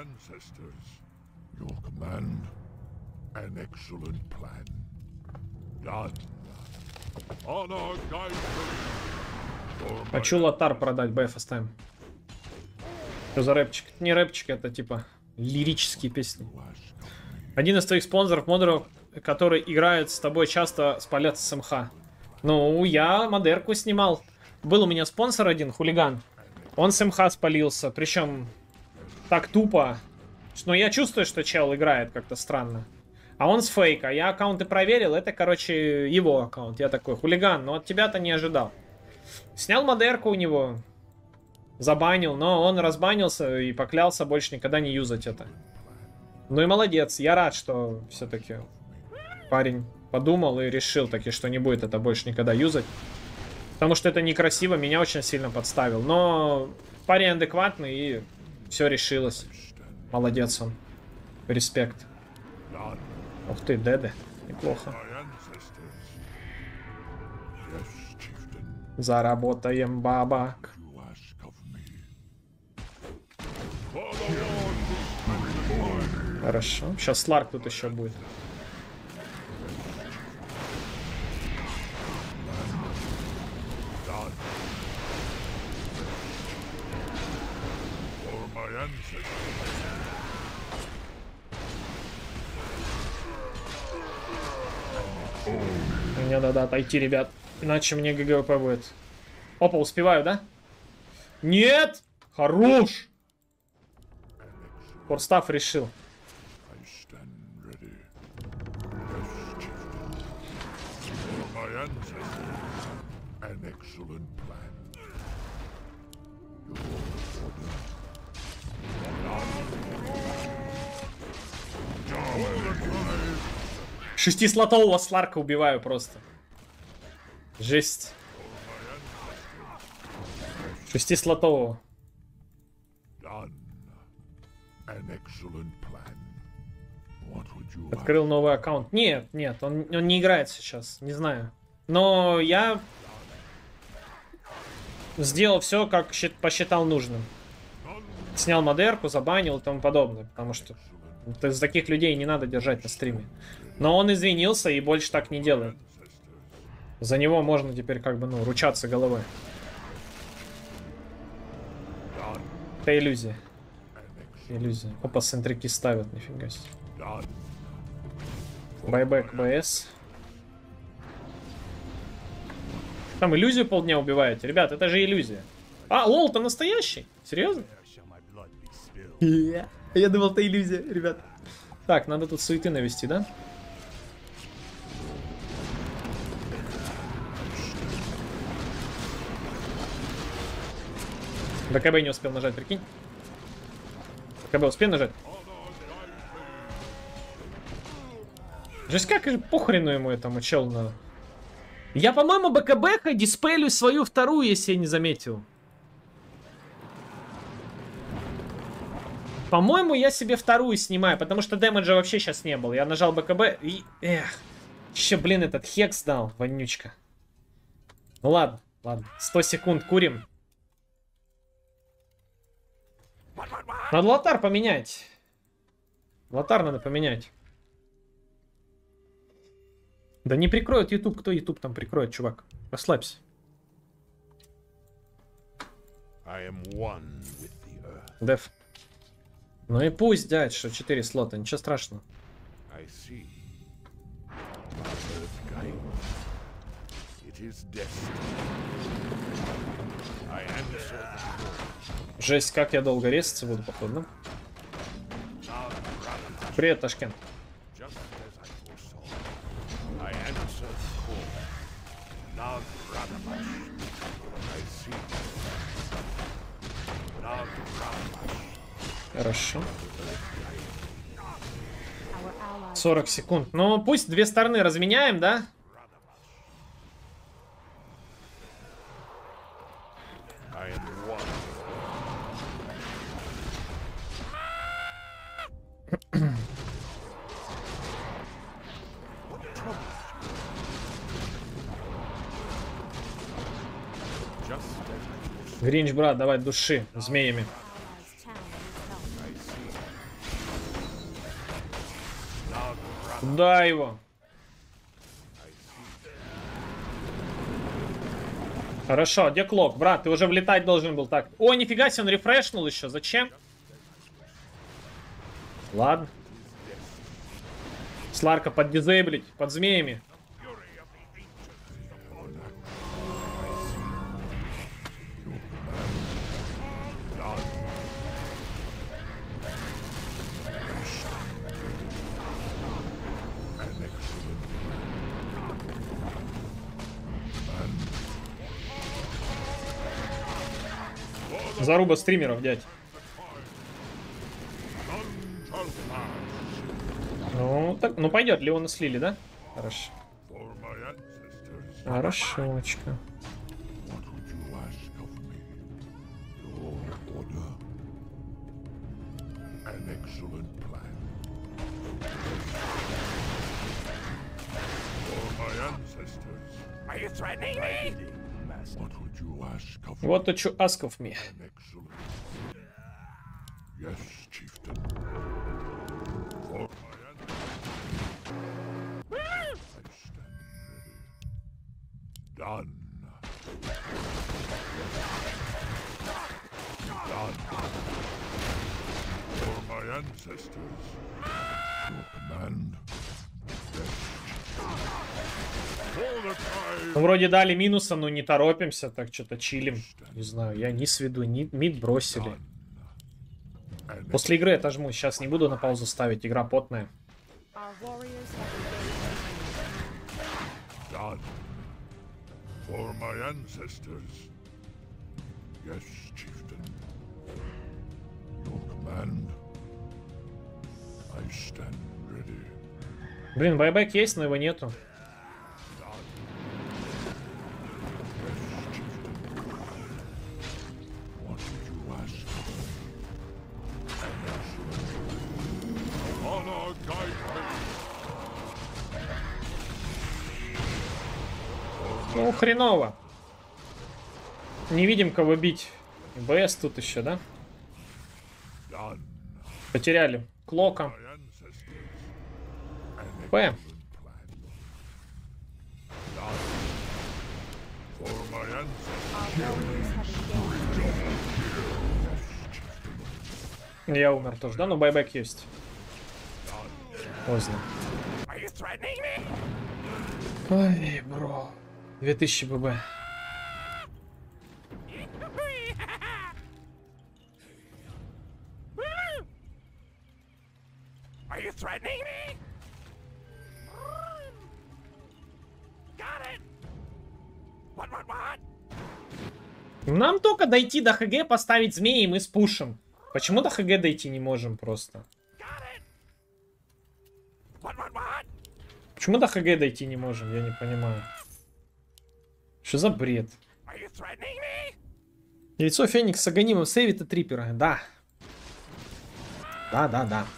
Хочу лотар продать, БФ оставим. Что за рэпчик? Это не рэпчик, это типа лирические песни. Один из твоих спонсоров, модеров, которые играют с тобой, часто спалятся с МХ. Ну, я модерку снимал. Был у меня спонсор один, хулиган. Он с МХ спалился, причем так тупо. Но я чувствую, что чел играет как-то странно. А он с фейка. Я аккаунты проверил, это, короче, его аккаунт. Я такой, хулиган, но от тебя-то не ожидал. Снял модерку у него. Забанил, но он разбанился и поклялся больше никогда не юзать это. Ну и молодец, я рад, что все-таки парень подумал и решил таки, что не будет это больше никогда юзать. Потому что это некрасиво, меня очень сильно подставил. Но парень адекватный и все решилось. Молодец он. Респект. Ух ты, Деде. Неплохо. Заработаем бабак. Хорошо. Сейчас Сларк тут еще будет. Мне надо отойти, ребят. Иначе мне ГГВП будет. Опа, успеваю, да? Нет! Хорош! Форстав решил. Шестислотового Сларка убиваю просто. Жесть. Шестислотового. Открыл новый аккаунт. Нет, нет, он, он не играет сейчас. Не знаю. Но я сделал все, как посчитал нужным. Снял модерку, забанил и тому подобное. Потому что из таких людей не надо держать на стриме. Но он извинился и больше так не делает. За него можно теперь как бы, ну, ручаться головой. Это иллюзия. Иллюзия. Опа, центрики ставят, нифига себе. Байбэк БС. Там иллюзию полдня убиваете. Ребят, это же иллюзия. А, лол-то настоящий? Серьезно? Я думал, это иллюзия, ребят. Так, надо тут суеты навести, да? БКБ не успел нажать, прикинь. БКБ успел нажать? Жесть, как же похрену ему этому чел на... Я, по-моему, БКБ диспелю свою вторую, если я не заметил. По-моему, я себе вторую снимаю, потому что дэмэджа вообще сейчас не было. Я нажал БКБ и... Эх, еще, блин, этот хекс дал, вонючка. Ну ладно, ладно. сто секунд курим. Надо лотар поменять. Лотар надо поменять. Да не прикроет YouTube. Кто YouTube там прикроет, чувак? Расслабься. Деф. Ну и пусть, дядь, что четыре слота. Ничего страшного. Жесть, как я долго резаться буду, походу, да? Привет, Ташкент. Хорошо. Our allies сорок секунд. Ну, пусть две стороны разменяем, да? I am one. Just as Гринч, брат, давай души змеями. allies' town needs help. Куда его? Хорошо, где клок? Брат, ты уже влетать должен был так. О, нифига себе, он рефрешнул еще. Зачем? Ладно. Сларка поддизейблить, под змеями. Заруба стримеров, дядь. Ну, так, ну пойдет, Леона слили, да? Хорошо. for my ancestors. Хорошочка. What would you ask of me? Your order? An excellent plan. For my ancestors. Are you threatening me? What would you ask of me? Вот to you ask of me. An excellent. Yes, chieftain. For my ancestors. I stand ready. Done. Done. For my ancestors. Your command. For the time. Ну, вроде дали минуса, но не торопимся, так что-то чилим. Не знаю, я низ веду, ни, мид бросили. После игры отожму, сейчас не буду на паузу ставить, игра потная. Our warriors have engaged. Done. For my ancestors. Yes, chieftain. Your command. I stand ready. Блин, байбек есть, но его нету. What did you ask of me? Honor guide me. Ну, хреново. Не видим, кого бить. БС тут еще, да? Done. Потеряли Клока. My ancestors. П. Plan. Done. For my ancestors. Our warriors have engaged. Я умер тоже, да? Но байбек есть. Поздно. Are you threatening me? Ой, бро. две тысячи ББ. Are you threatening me? Got it. What, what, what? Нам только дойти до ХГ, поставить змеи, и мы спушим. Почему до ХГ дойти не можем просто? Got it. What, what, what? Почему до ХГ дойти не можем? Я не понимаю. Что за бред? Are you threatening me? Яйцо Феникса гонимым сейвит и трипера. Да. Да, да, да.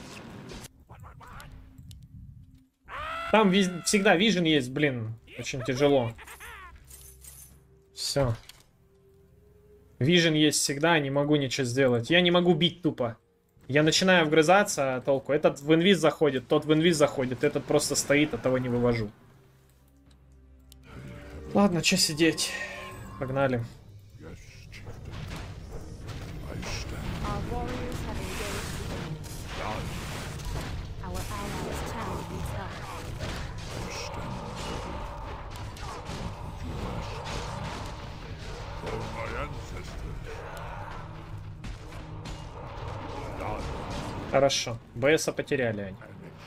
Там виз- всегда вижен есть, блин. Очень тяжело. Все. Вижен есть всегда, не могу ничего сделать. Я не могу бить тупо. Я начинаю вгрызаться, а толку. Этот в инвиз заходит, тот в инвиз заходит, этот просто стоит, от того не вывожу. Ладно, что сидеть? Погнали. Yes, chieftain. I stand. Our warriors have engaged. Done. Our allies' town needs help. For my ancestors. Done. Хорошо. БСа потеряли они.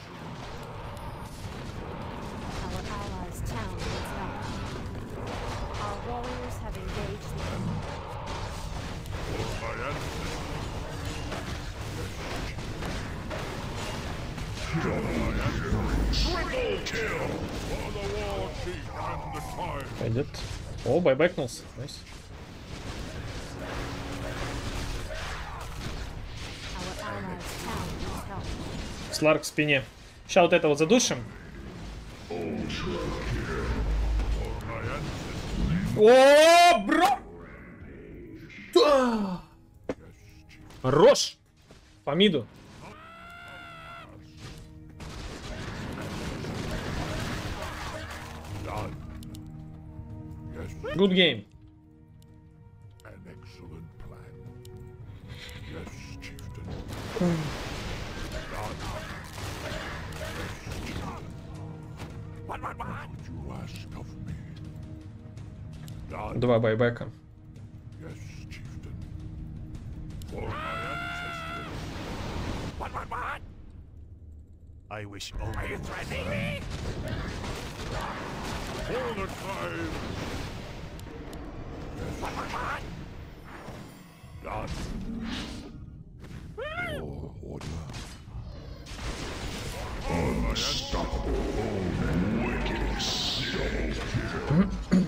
Our allies' town needs help. Our warriors have engaged. For my ancestors. Пойдет. О, байбэкнулся. Найс. Our allies town needs help. Сларк в спине. Сейчас вот это вот задушим. О, бро! Да! Рожь! По миду. Good game. An excellent plan. Yes, chieftain. What, what, what would you ask of me? Done. Два байбека. Yes, chieftain. For my ancestors. What, what, what? I wish only... Are you threatening me? For the time. What, what, what? Done. Your order. Unstoppable. Wicked double kill.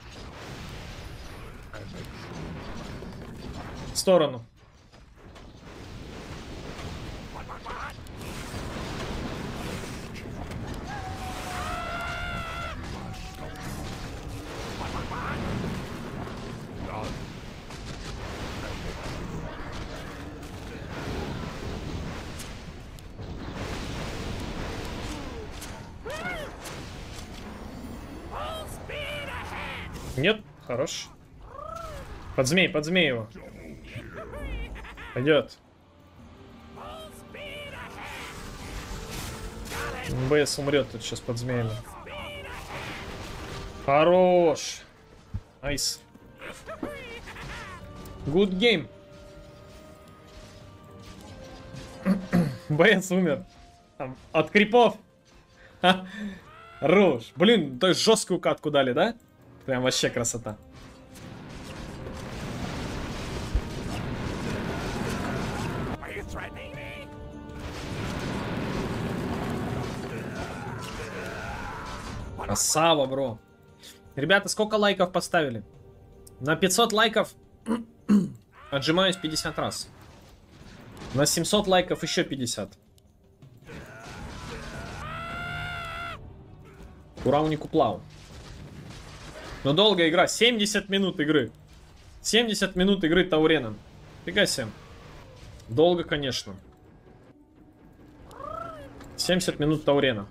В сторону. Нет, хорош. Под змей, под змей его. Пойдет. БС умрет тут сейчас под змеями. Хорош. Найс. Good game. БС умер. Там, от крипов. Ха. Хорош. Блин, то есть жесткую катку дали, да? Прям вообще красота. Красава, бро. Ребята, сколько лайков поставили? На пятьсот лайков отжимаюсь пятьдесят раз. На семьсот лайков еще пятьдесят. Кураунику плау. Но долгая игра. семьдесят минут игры. семьдесят минут игры Тауреном. Фига себе. Долго, конечно. семьдесят минут Таурена.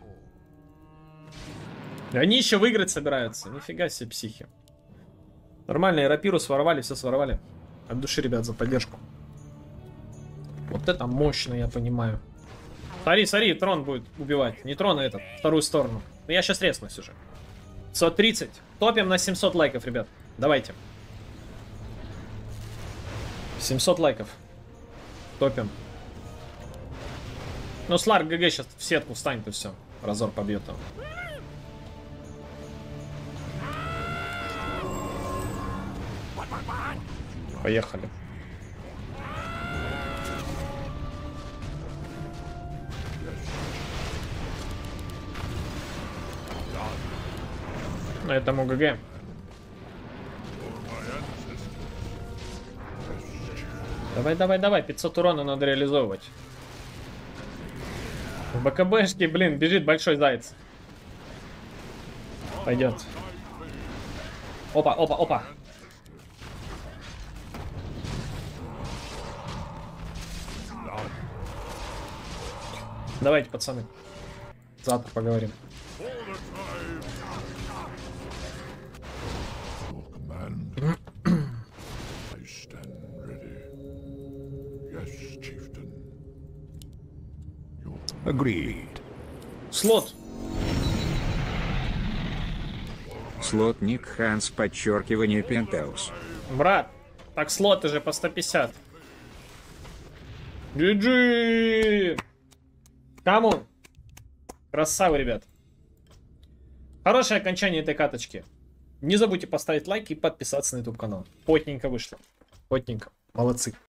И они еще выиграть собираются. Нифига себе психи. Нормально, рапиру своровали, все своровали. От души, ребят, за поддержку. Вот это мощно, я понимаю. Смотри, смотри, трон будет убивать. Не трон, а этот, вторую сторону. Но я сейчас резнусь уже. пятьсот тридцать. Топим на семьсот лайков, ребят. Давайте. семьсот лайков. Топим. Ну, Сларк ГГ сейчас в сетку встанет и все. Разор побьет там. Поехали. На этому ГГ. Давай, давай, давай. пятьсот урона надо реализовывать. В БКБшке, блин, бежит большой заяц. Пойдет. Опа, опа, опа. Давайте, пацаны. Завтра поговорим. Agreed. Слот. Слот Ник Ханс, подчеркивание Пентаус. Брат, так слоты же по сто пятьдесят. джи джи! Камон! Красавы, ребят. Хорошее окончание этой каточки. Не забудьте поставить лайк и подписаться на YouTube канал. Потненько вышло. Потненько. Молодцы.